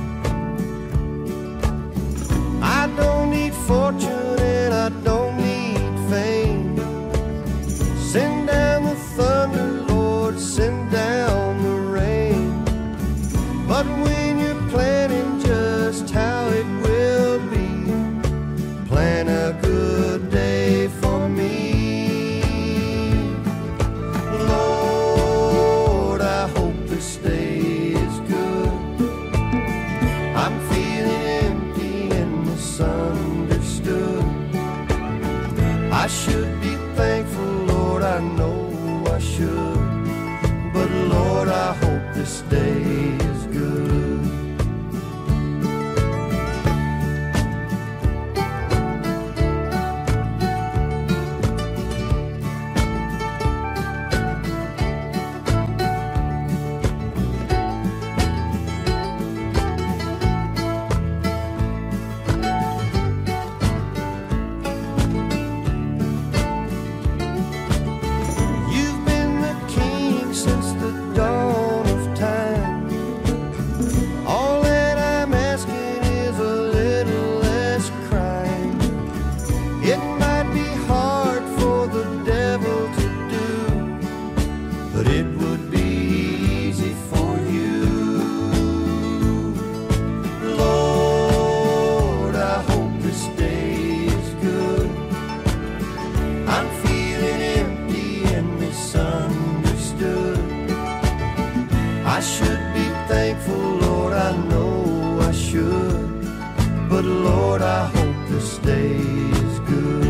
I don't need fortune and I don't need fame. Send down the thunder, Lord, send down the rain. But when you're planning just how it will be, plan a good day for me. Lord, I hope this day is good. I'm feeling empty and misunderstood. I should be thankful, Lord, I know I should. But Lord, I hope this day is good. But it would be easy for you. Lord, I hope this day is good. I'm feeling empty and misunderstood. I should be thankful, Lord, I know I should. But Lord, I hope this day is good.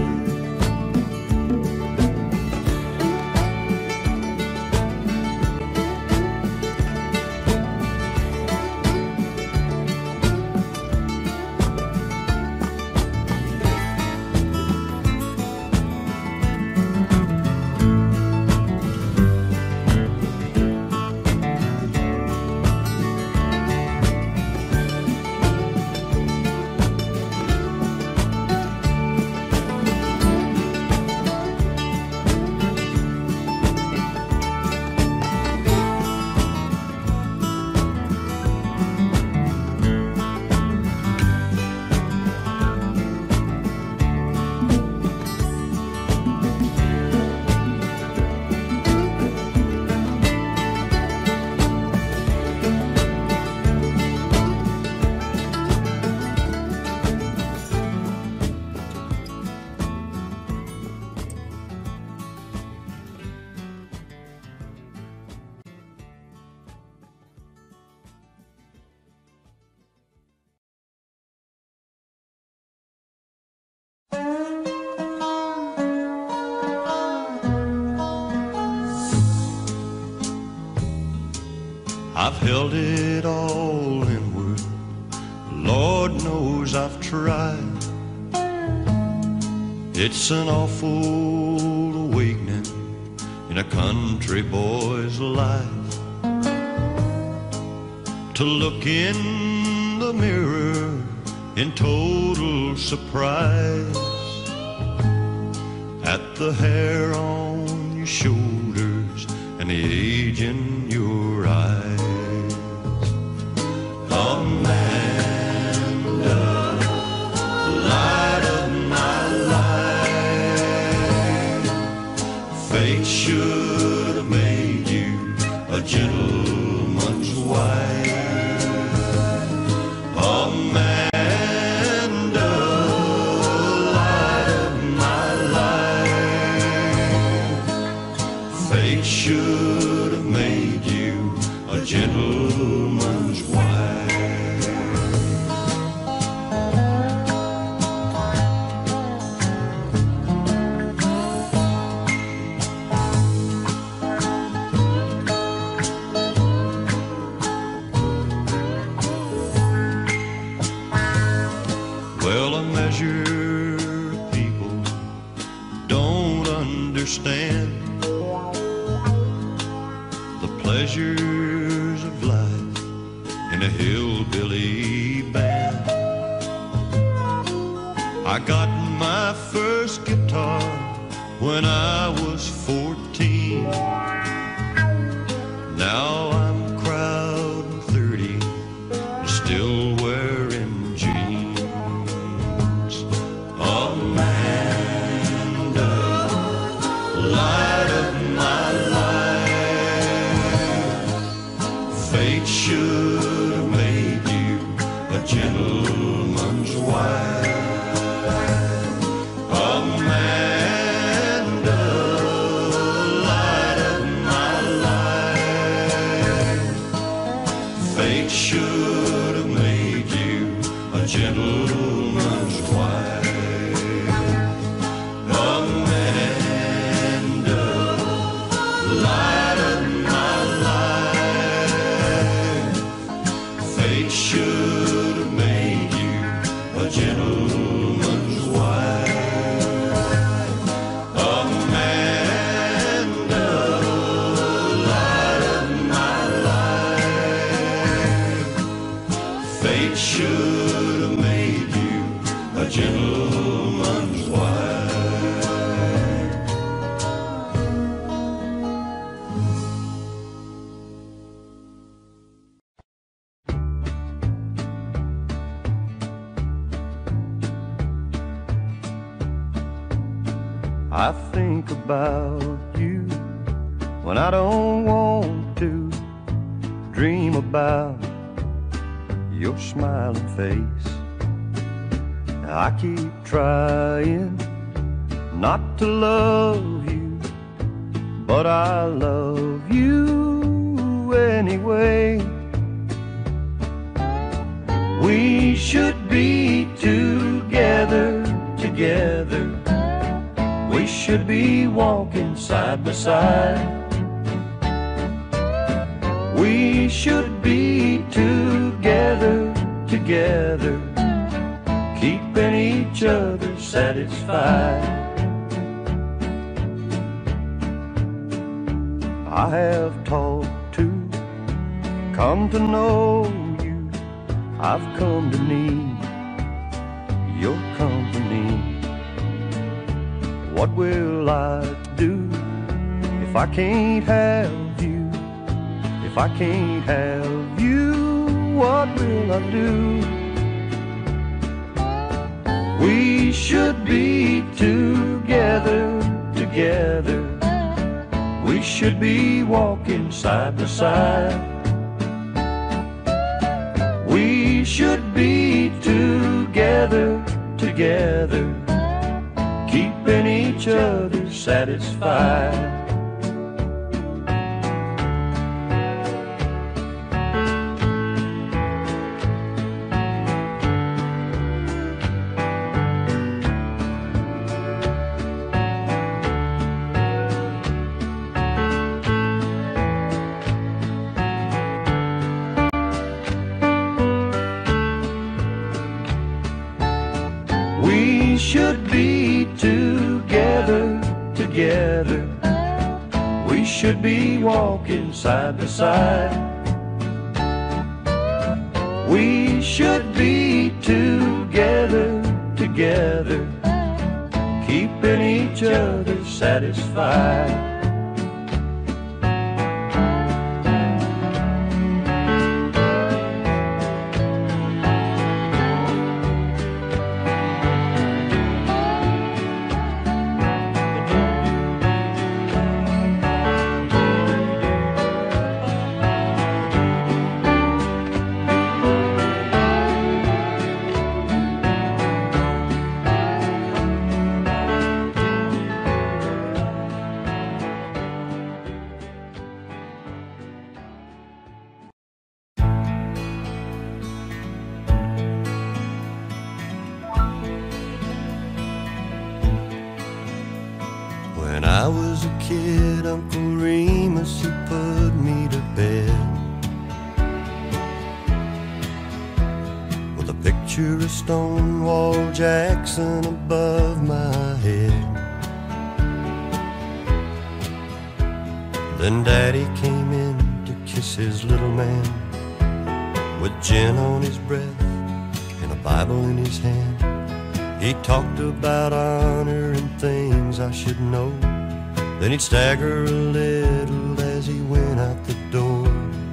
I've held it all inward, Lord knows I've tried. It's an awful awakening in a country boy's life, to look in the mirror in total surprise at the hair on your shoulders and the age in your eyes. Amanda, light of my life, fate should have made you a gentleman's wife. Amanda, light of my life, fate should have made you a gentleman's wife. Well, a measure of people don't understand the pleasures of life in a hillbilly band. I got my first guitar when I was fourteen. Now I'm crowding thirty and still wearing jeans. Amanda, light of my life, fate should have made you a gentleman's wife. Amanda, light of my life, fate should have made you a gentleman's wife. Amanda, light of my life, fate should have made you a gentleman's wife. Amanda, light of my life, fate should have made you a gentleman's wife. I think about you when I don't want to, dream about your smiling face. I keep trying not to love you, but I love you anyway. We should be together, together. We should be walking side by side. We should be together, together, keeping each other satisfied. I have taught to come to know you. I've come to need your company. What will I do if I can't have you? If I can't have you, what will I do? We should be together, together. We should be walking side by side. We should be together, together, keeping each other satisfied. be walking side by side. We should be together, together, keeping each other satisfied. When I was a kid, Uncle Remus, he put me to bed with a picture of Stonewall Jackson above my head. Then Daddy came in to kiss his little man, with gin on his breath and a Bible in his hand. He talked about honor and things I should know. Then he'd stagger a little as he went out the door.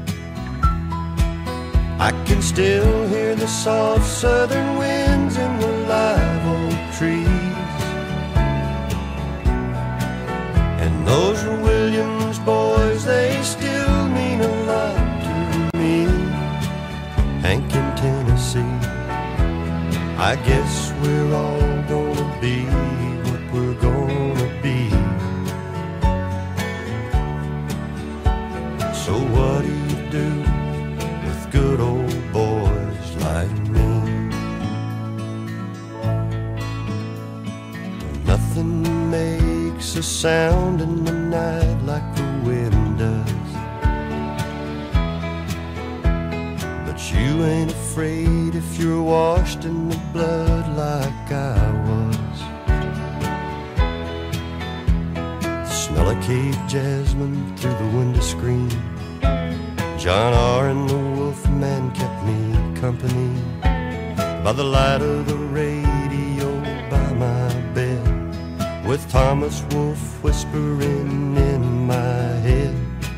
I can still hear the soft southern winds in the live oak trees, and those Williams boys, they still mean a lot to me. Hank in Tennessee, I guess we're all gonna be what we're gonna be. So what do you do with good old boys like me? Nothing makes a sound in the night like the wind does, but you ain't afraid if you're washed in the blood like I was. The smell of Cape jasmine through the window screen, John R. and the Wolfman kept me company. By the light of the radio by my bed, with Thomas Wolfe whispering in my head,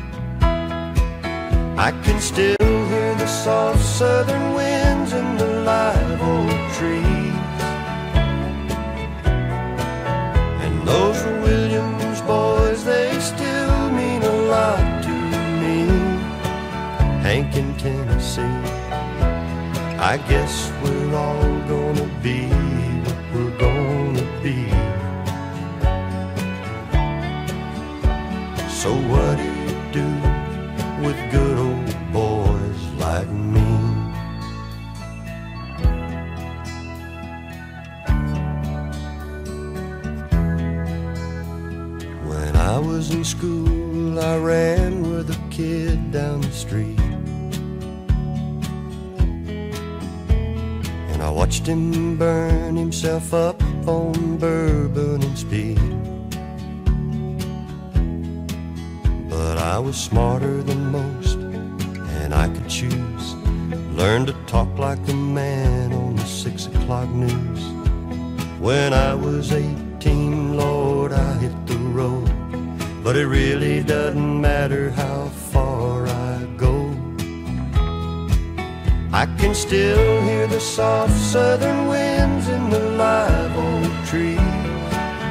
I can still hear the soft southern winds in the live oak trees, and those Williams boys, they still mean a lot to me. Hank in Tennessee, I guess we're all gonna be what we're gonna be. So what do you do with good old boys like me? When I was in school, I ran with a kid down the street, and I watched him burn himself up on bourbon and speed. But I was smarter than most, and I could choose. Learn to talk like the man on the six o'clock news. When I was eighteen, Lord, I hit the road, but it really doesn't matter how far I go. I can still hear the soft southern winds in the live oak trees,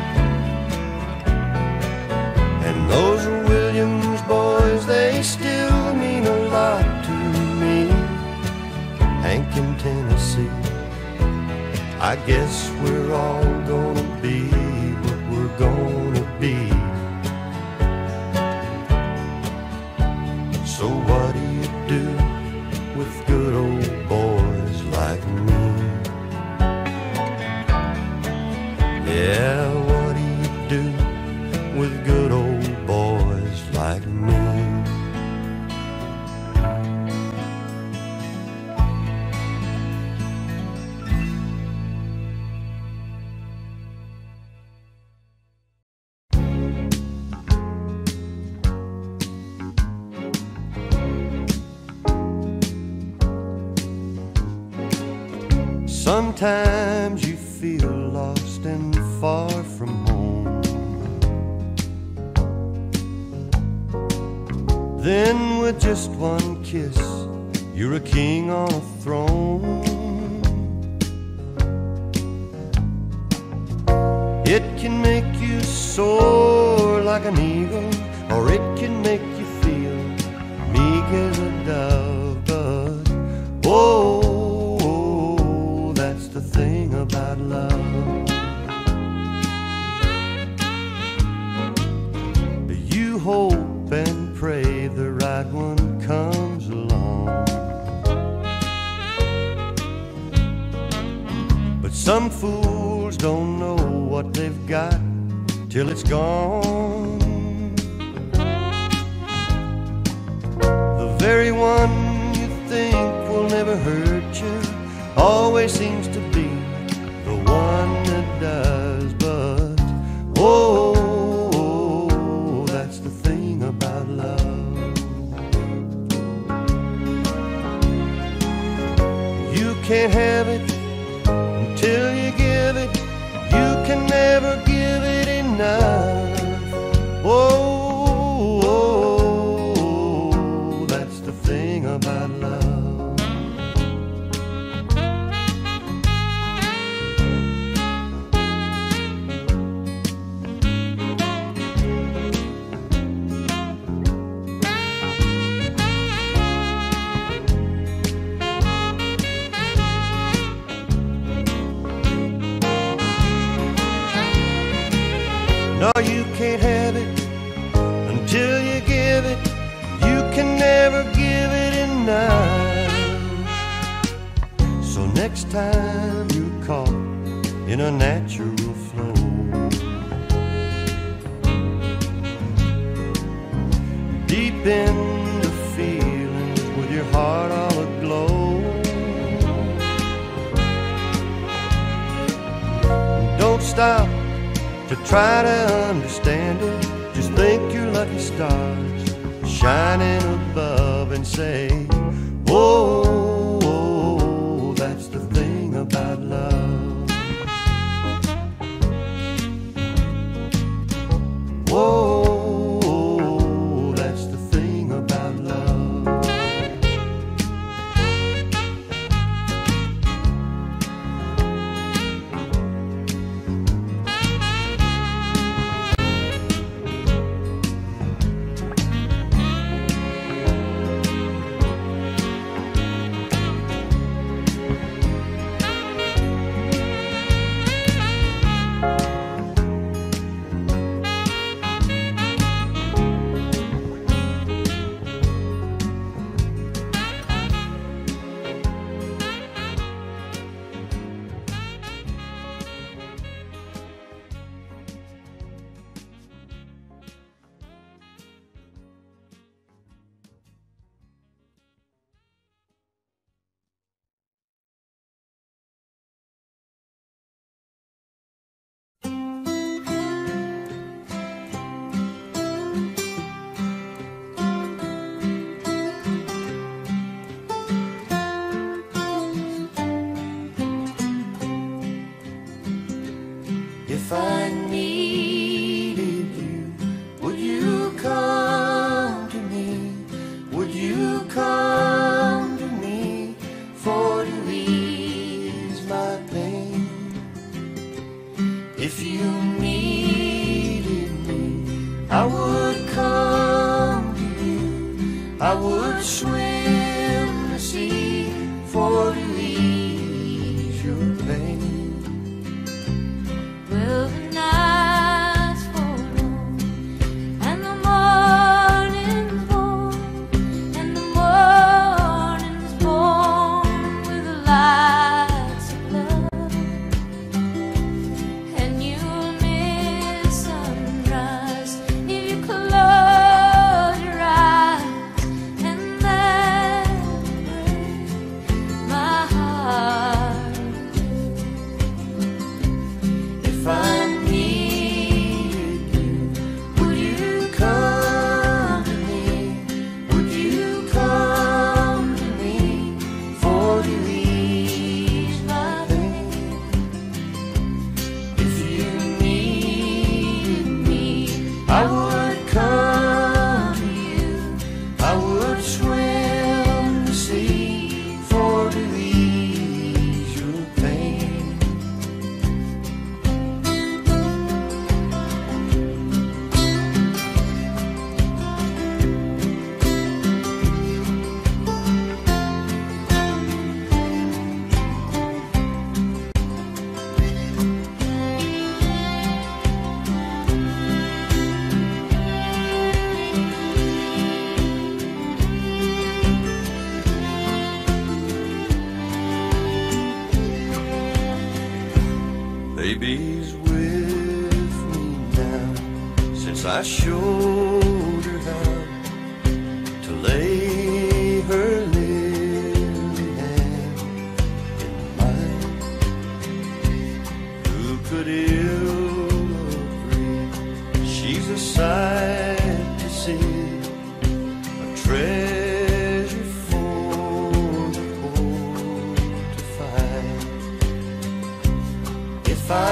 and those Williams boys, they still mean a lot to me. Hank in Tennessee, I guess we're all gonna be what we're gonna be. So what do you do with good old boys like me? Yeah, what do you do with good old boys like me? Sometimes you feel lost and far from home. Then with just one kiss, you're a king on a throne. It can make you soar like an eagle, or it can make you feel meek as a dove. But oh, that's the thing about love. You hope and pray the right one comes along, but some fools don't know what they've got till it's gone. The very one you think will never hurt you always seems to be the one that does. But oh, that's the thing about love. You can't have it until you give it. You can never give it enough. Oh, oh, that's the thing about love. No, you can't have it until you give it. You can never give it enough. So next time you're caught in a natural flow, deep in the feelings with your heart all aglow, don't stop to try to understand it. Just think your lucky stars shining above and say, oh, oh, that's the thing about love. Oh, that's the thing about love. If I needed you, would you come to me? Would you come to me for to ease my pain? If you needed me, I would come to you. I would swim the sea for to ease your pain. Well, the night's falling and the morning's born, and the morning's born with the lights of love, and you'll miss sunrise if you close your eyes, and that will break my heart. showed her how to lay her lily hand in mine. Who could ill agree? She's a sight to see, a treasure for the poor to find. If I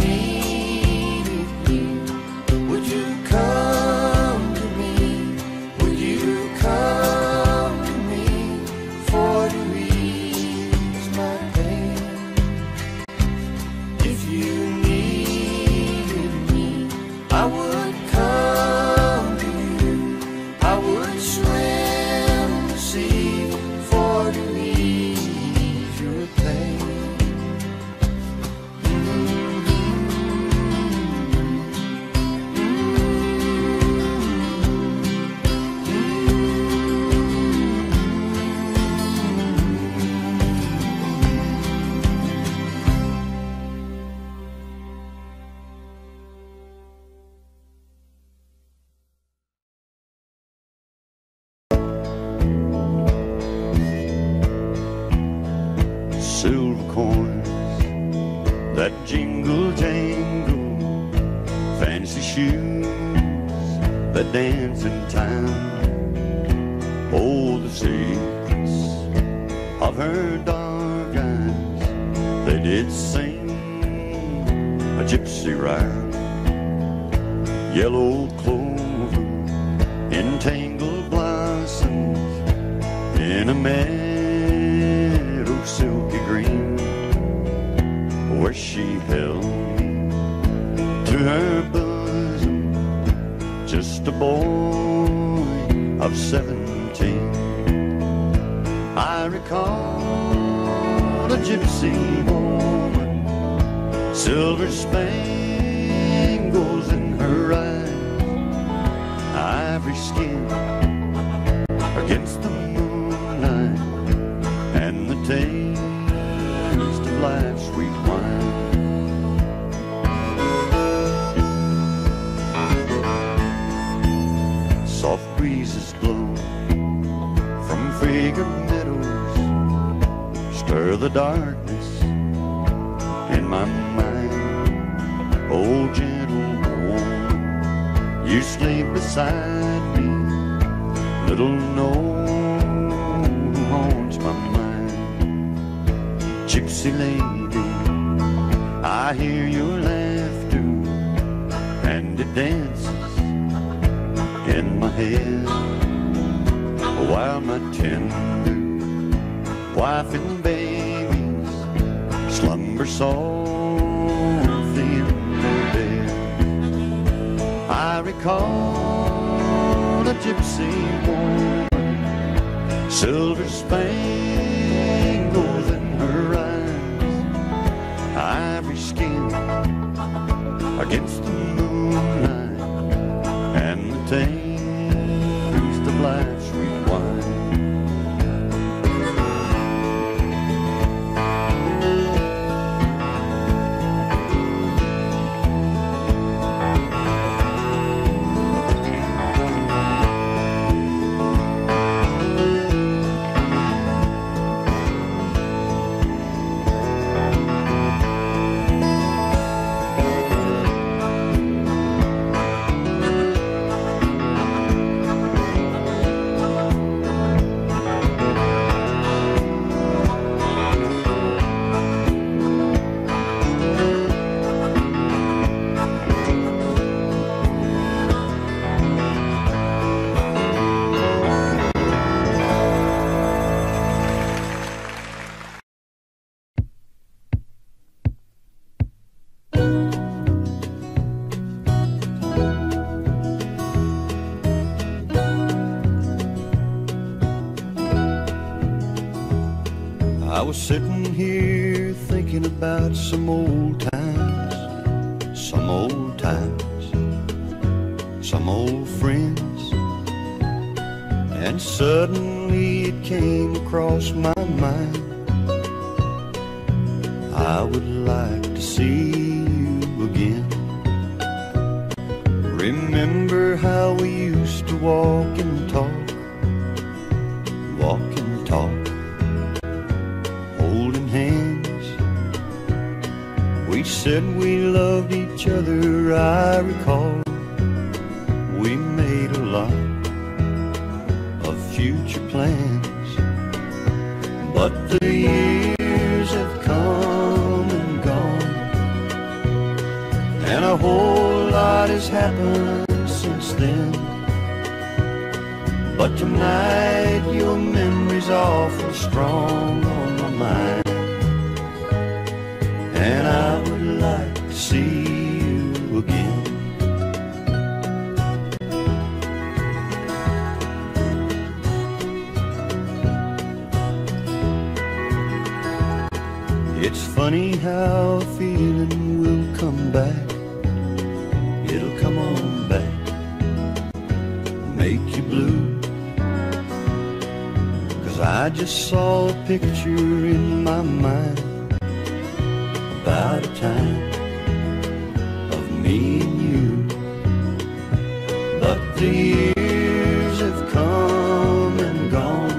silver coins that jingle jangle, fancy shoes that dance in time. Oh, the secrets of her dark eyes, they did sing a gypsy rhyme. Yellow clover, entangled blossoms in a meadow silky green, where she held me to her bosom, just a boy of seventeen. I recall a gypsy woman, silver spangles in her eyes, ivory skin against the moonlight, and the taste of life's sweet wine. Soft breezes blow from fragrant meadows, stir the darkness in my mind. Oh, gentle woman, you sleep beside me, little know who haunts my mind. Gypsy lady, I hear your laughter, and it dances in my head, while my tender wife and babies slumber softly in their bed. I recall a gypsy woman, silver spangles in her eyes, ivory skin against the moonlight, and the taste of life's sweet wine. I was sitting here thinking about some old times, some old times, some old friends, and suddenly it came across my mind, I would like to see you again. Remember remember how we used to walk and talk, walk and talk, holding hands. We said we loved each other, I recall. We made a lot of future plans, but the years have come and gone, and a whole lot has happened since then. But tonight your memory's awful strong on my mind, and I would like to see you again. It's funny how a feeling will come back. It'll come on back, make you blue. 'Cause I just saw a picture in my mind about a time of me and you. But the years have come and gone,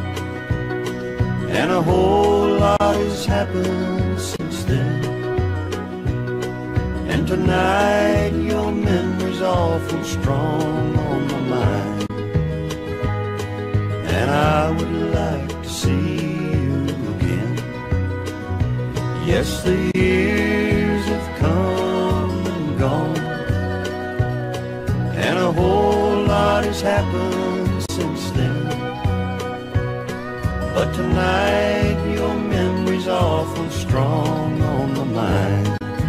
and a whole lot has happened since then. And tonight your memory's awful strong on my mind, and I would like to see you again. Yes, the years have come and gone, and a whole lot has happened since then. But tonight your memory's awful strong on my mind,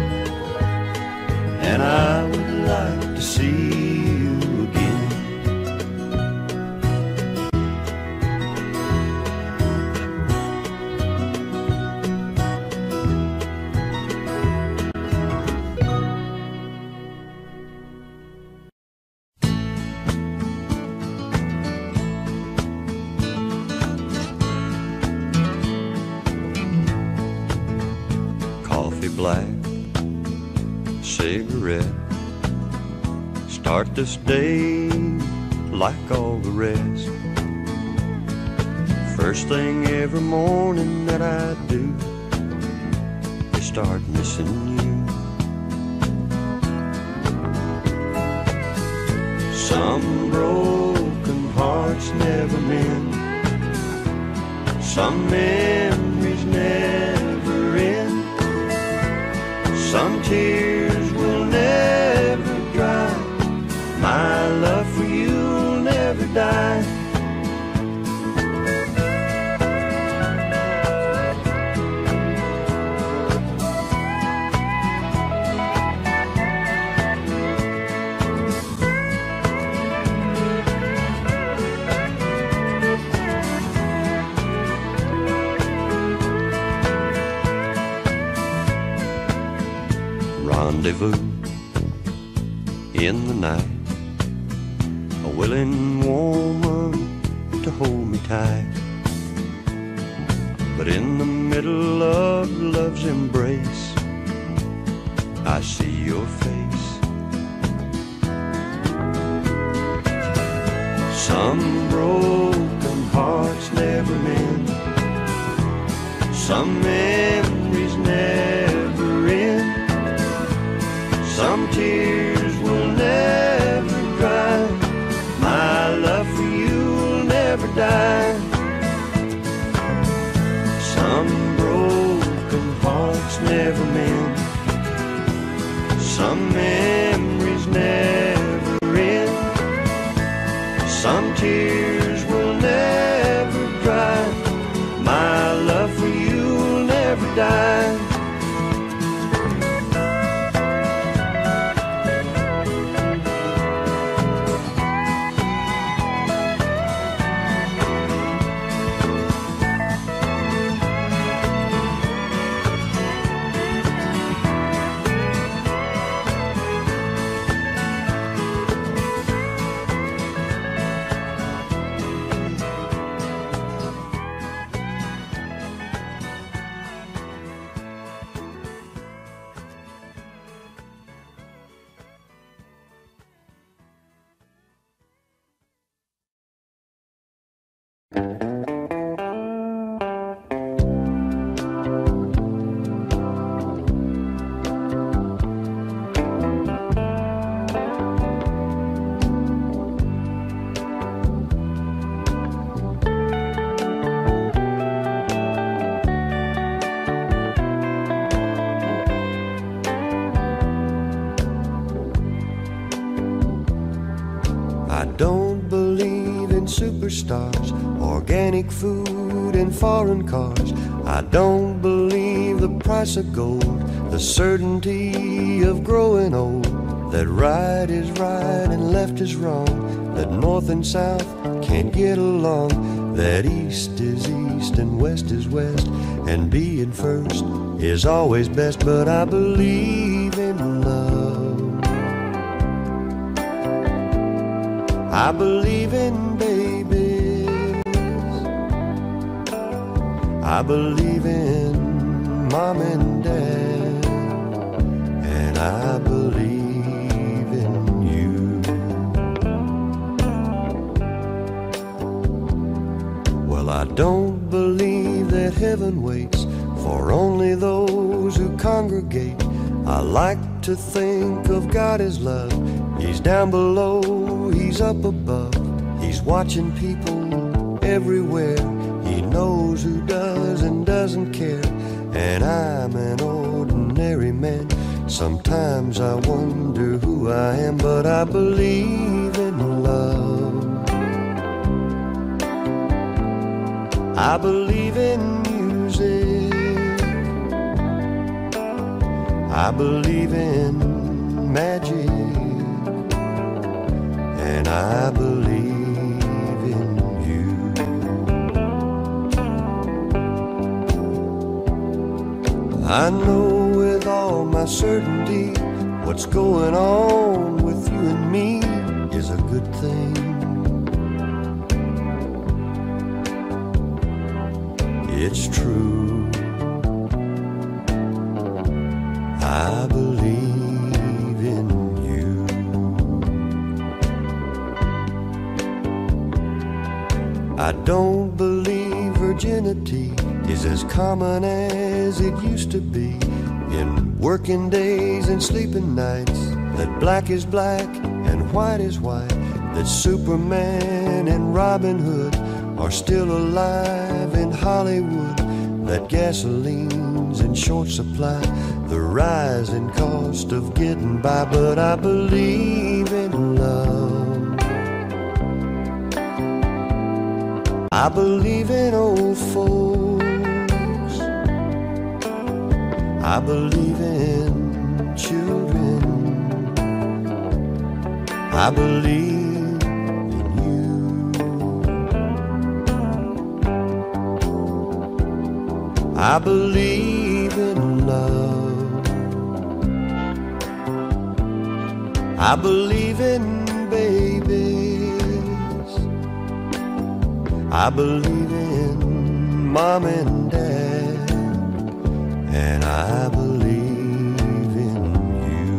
and I would like to see you again. Coffee black, cigarette, start this day like all the rest. First thing every morning that I do is start missing you. Some broken hearts never mend, some memories never end, some tears will never dry. My love for you'll never die. Rendezvous in the night, a willing woman to hold me tight. But in the middle of love's embrace, I see your face. Some broken hearts never mend, some memories never end, some tears will never dry. My love for you'll never die. Some broken hearts never mend, some memories never end, some tears will never dry. My love for you'll never die. I don't believe in superstars, organic food and foreign cars. I don't believe the price of gold, the certainty of growing old, that right is right and left is wrong, that north and south can't get along, that east is east and west is west, and being first is always best. But I believe in love. I believe in babies. I believe in mom and dad. And I believe in you. Well, I don't believe that heaven waits for only those who congregate. I like to think of God as love. He's down below, He's up above. He's watching people everywhere. He knows who does and doesn't care. And I'm an ordinary man. Sometimes I wonder who I am, but I believe in love. I believe in music. I believe in magic. And I believe in you. I know with all my certainty what's going on with you and me is a good thing. It's true. I believe in you. I don't believe virginity is as common as it used to be. In working days and sleeping nights, that black is black and white is white, that Superman and Robin Hood are still alive in Hollywood, that gasoline's in short supply, the rising cost of getting by. But I believe in love. I believe in old folks. I believe in children. I believe in you. I believe in love. I believe in babies. I believe in mom and dad. And I believe in you.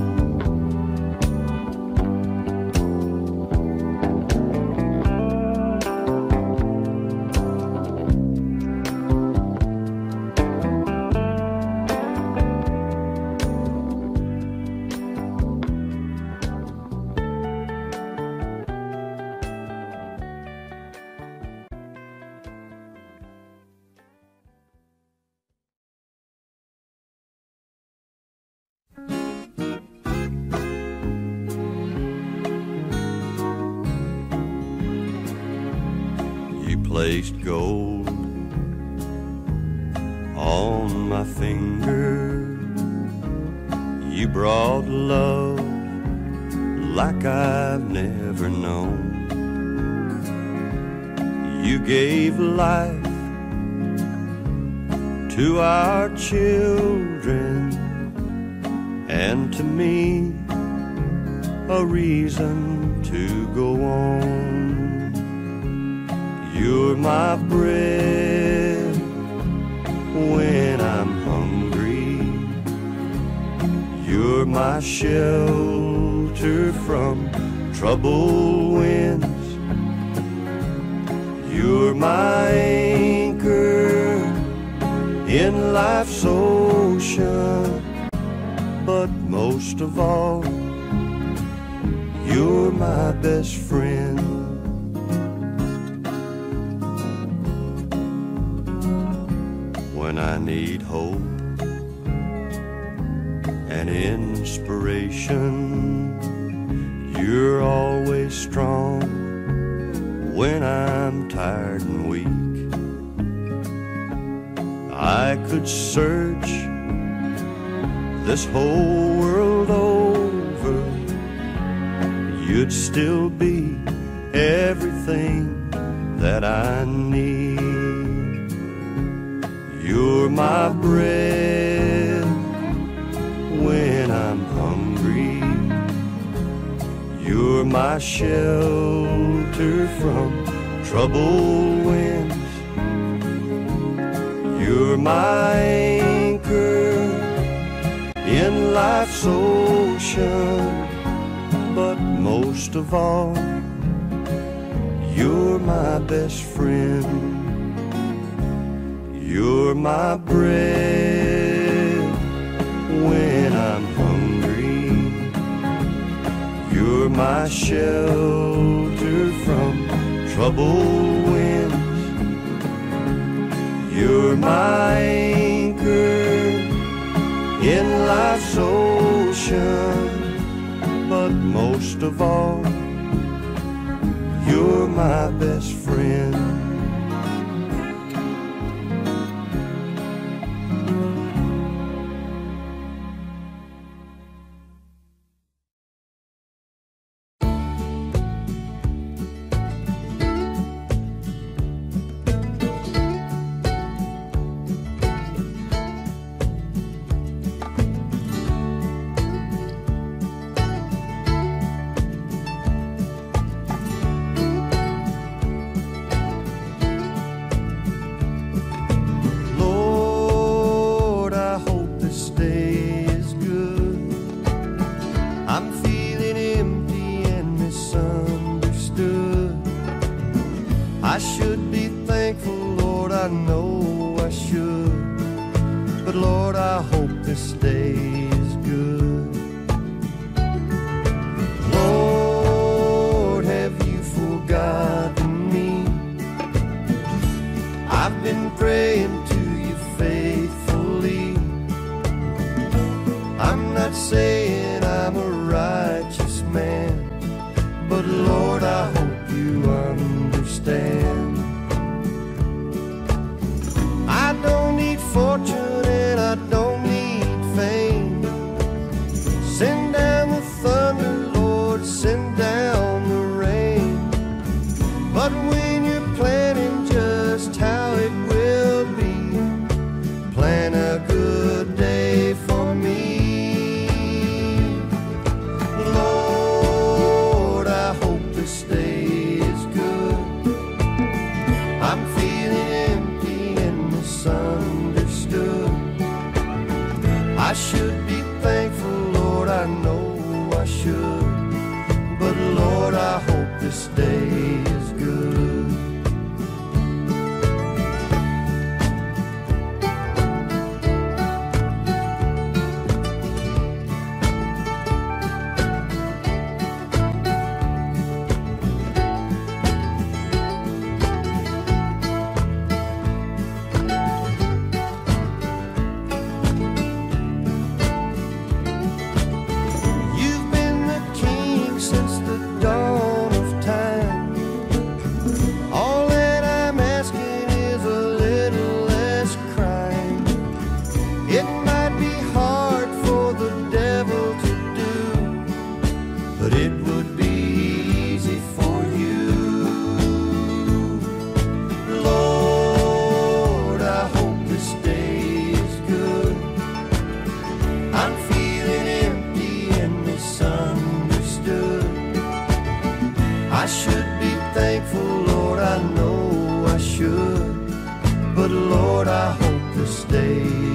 Placed gold on my finger. You brought love like I've never known. You gave life to our children, and to me a reason to go on. You're my bread when I'm hungry. You're my shelter from troubled winds. You're my anchor in life's ocean, but most of all, you're my best friend. When I need hope and inspiration, you're always strong. When I'm tired and weak, I could search this whole world over, you'd still be everything that I need. You're my bread when I'm hungry. You're my shelter from troubled winds. You're my anchor in life's ocean, but most of all, you're my best friend. You're my bread when I'm hungry. You're my shelter from troubled winds. You're my anchor in life's ocean, but most of all, you're my best friend. I should be thankful, Lord, I know I should, but Lord, I hope this day is good. Lord, have you forgotten me? I've been praying to you faithfully. I'm not saying I'm a righteous man, but Lord, I hope you understand. I don't need fortune and I don't need fame. Send down the thunder, Lord, send down the rain. But when you're planning just how it will be, plan a good day for me. Lord, I hope this day is good. I'm feeling empty and misunderstood. I should be thankful, Lord, I know I should, but Lord, I hope this day is good. But it would be easy for you. Lord, I hope this day is good. I'm feeling empty and misunderstood. I should be thankful, Lord, I know I should, but Lord, I hope this day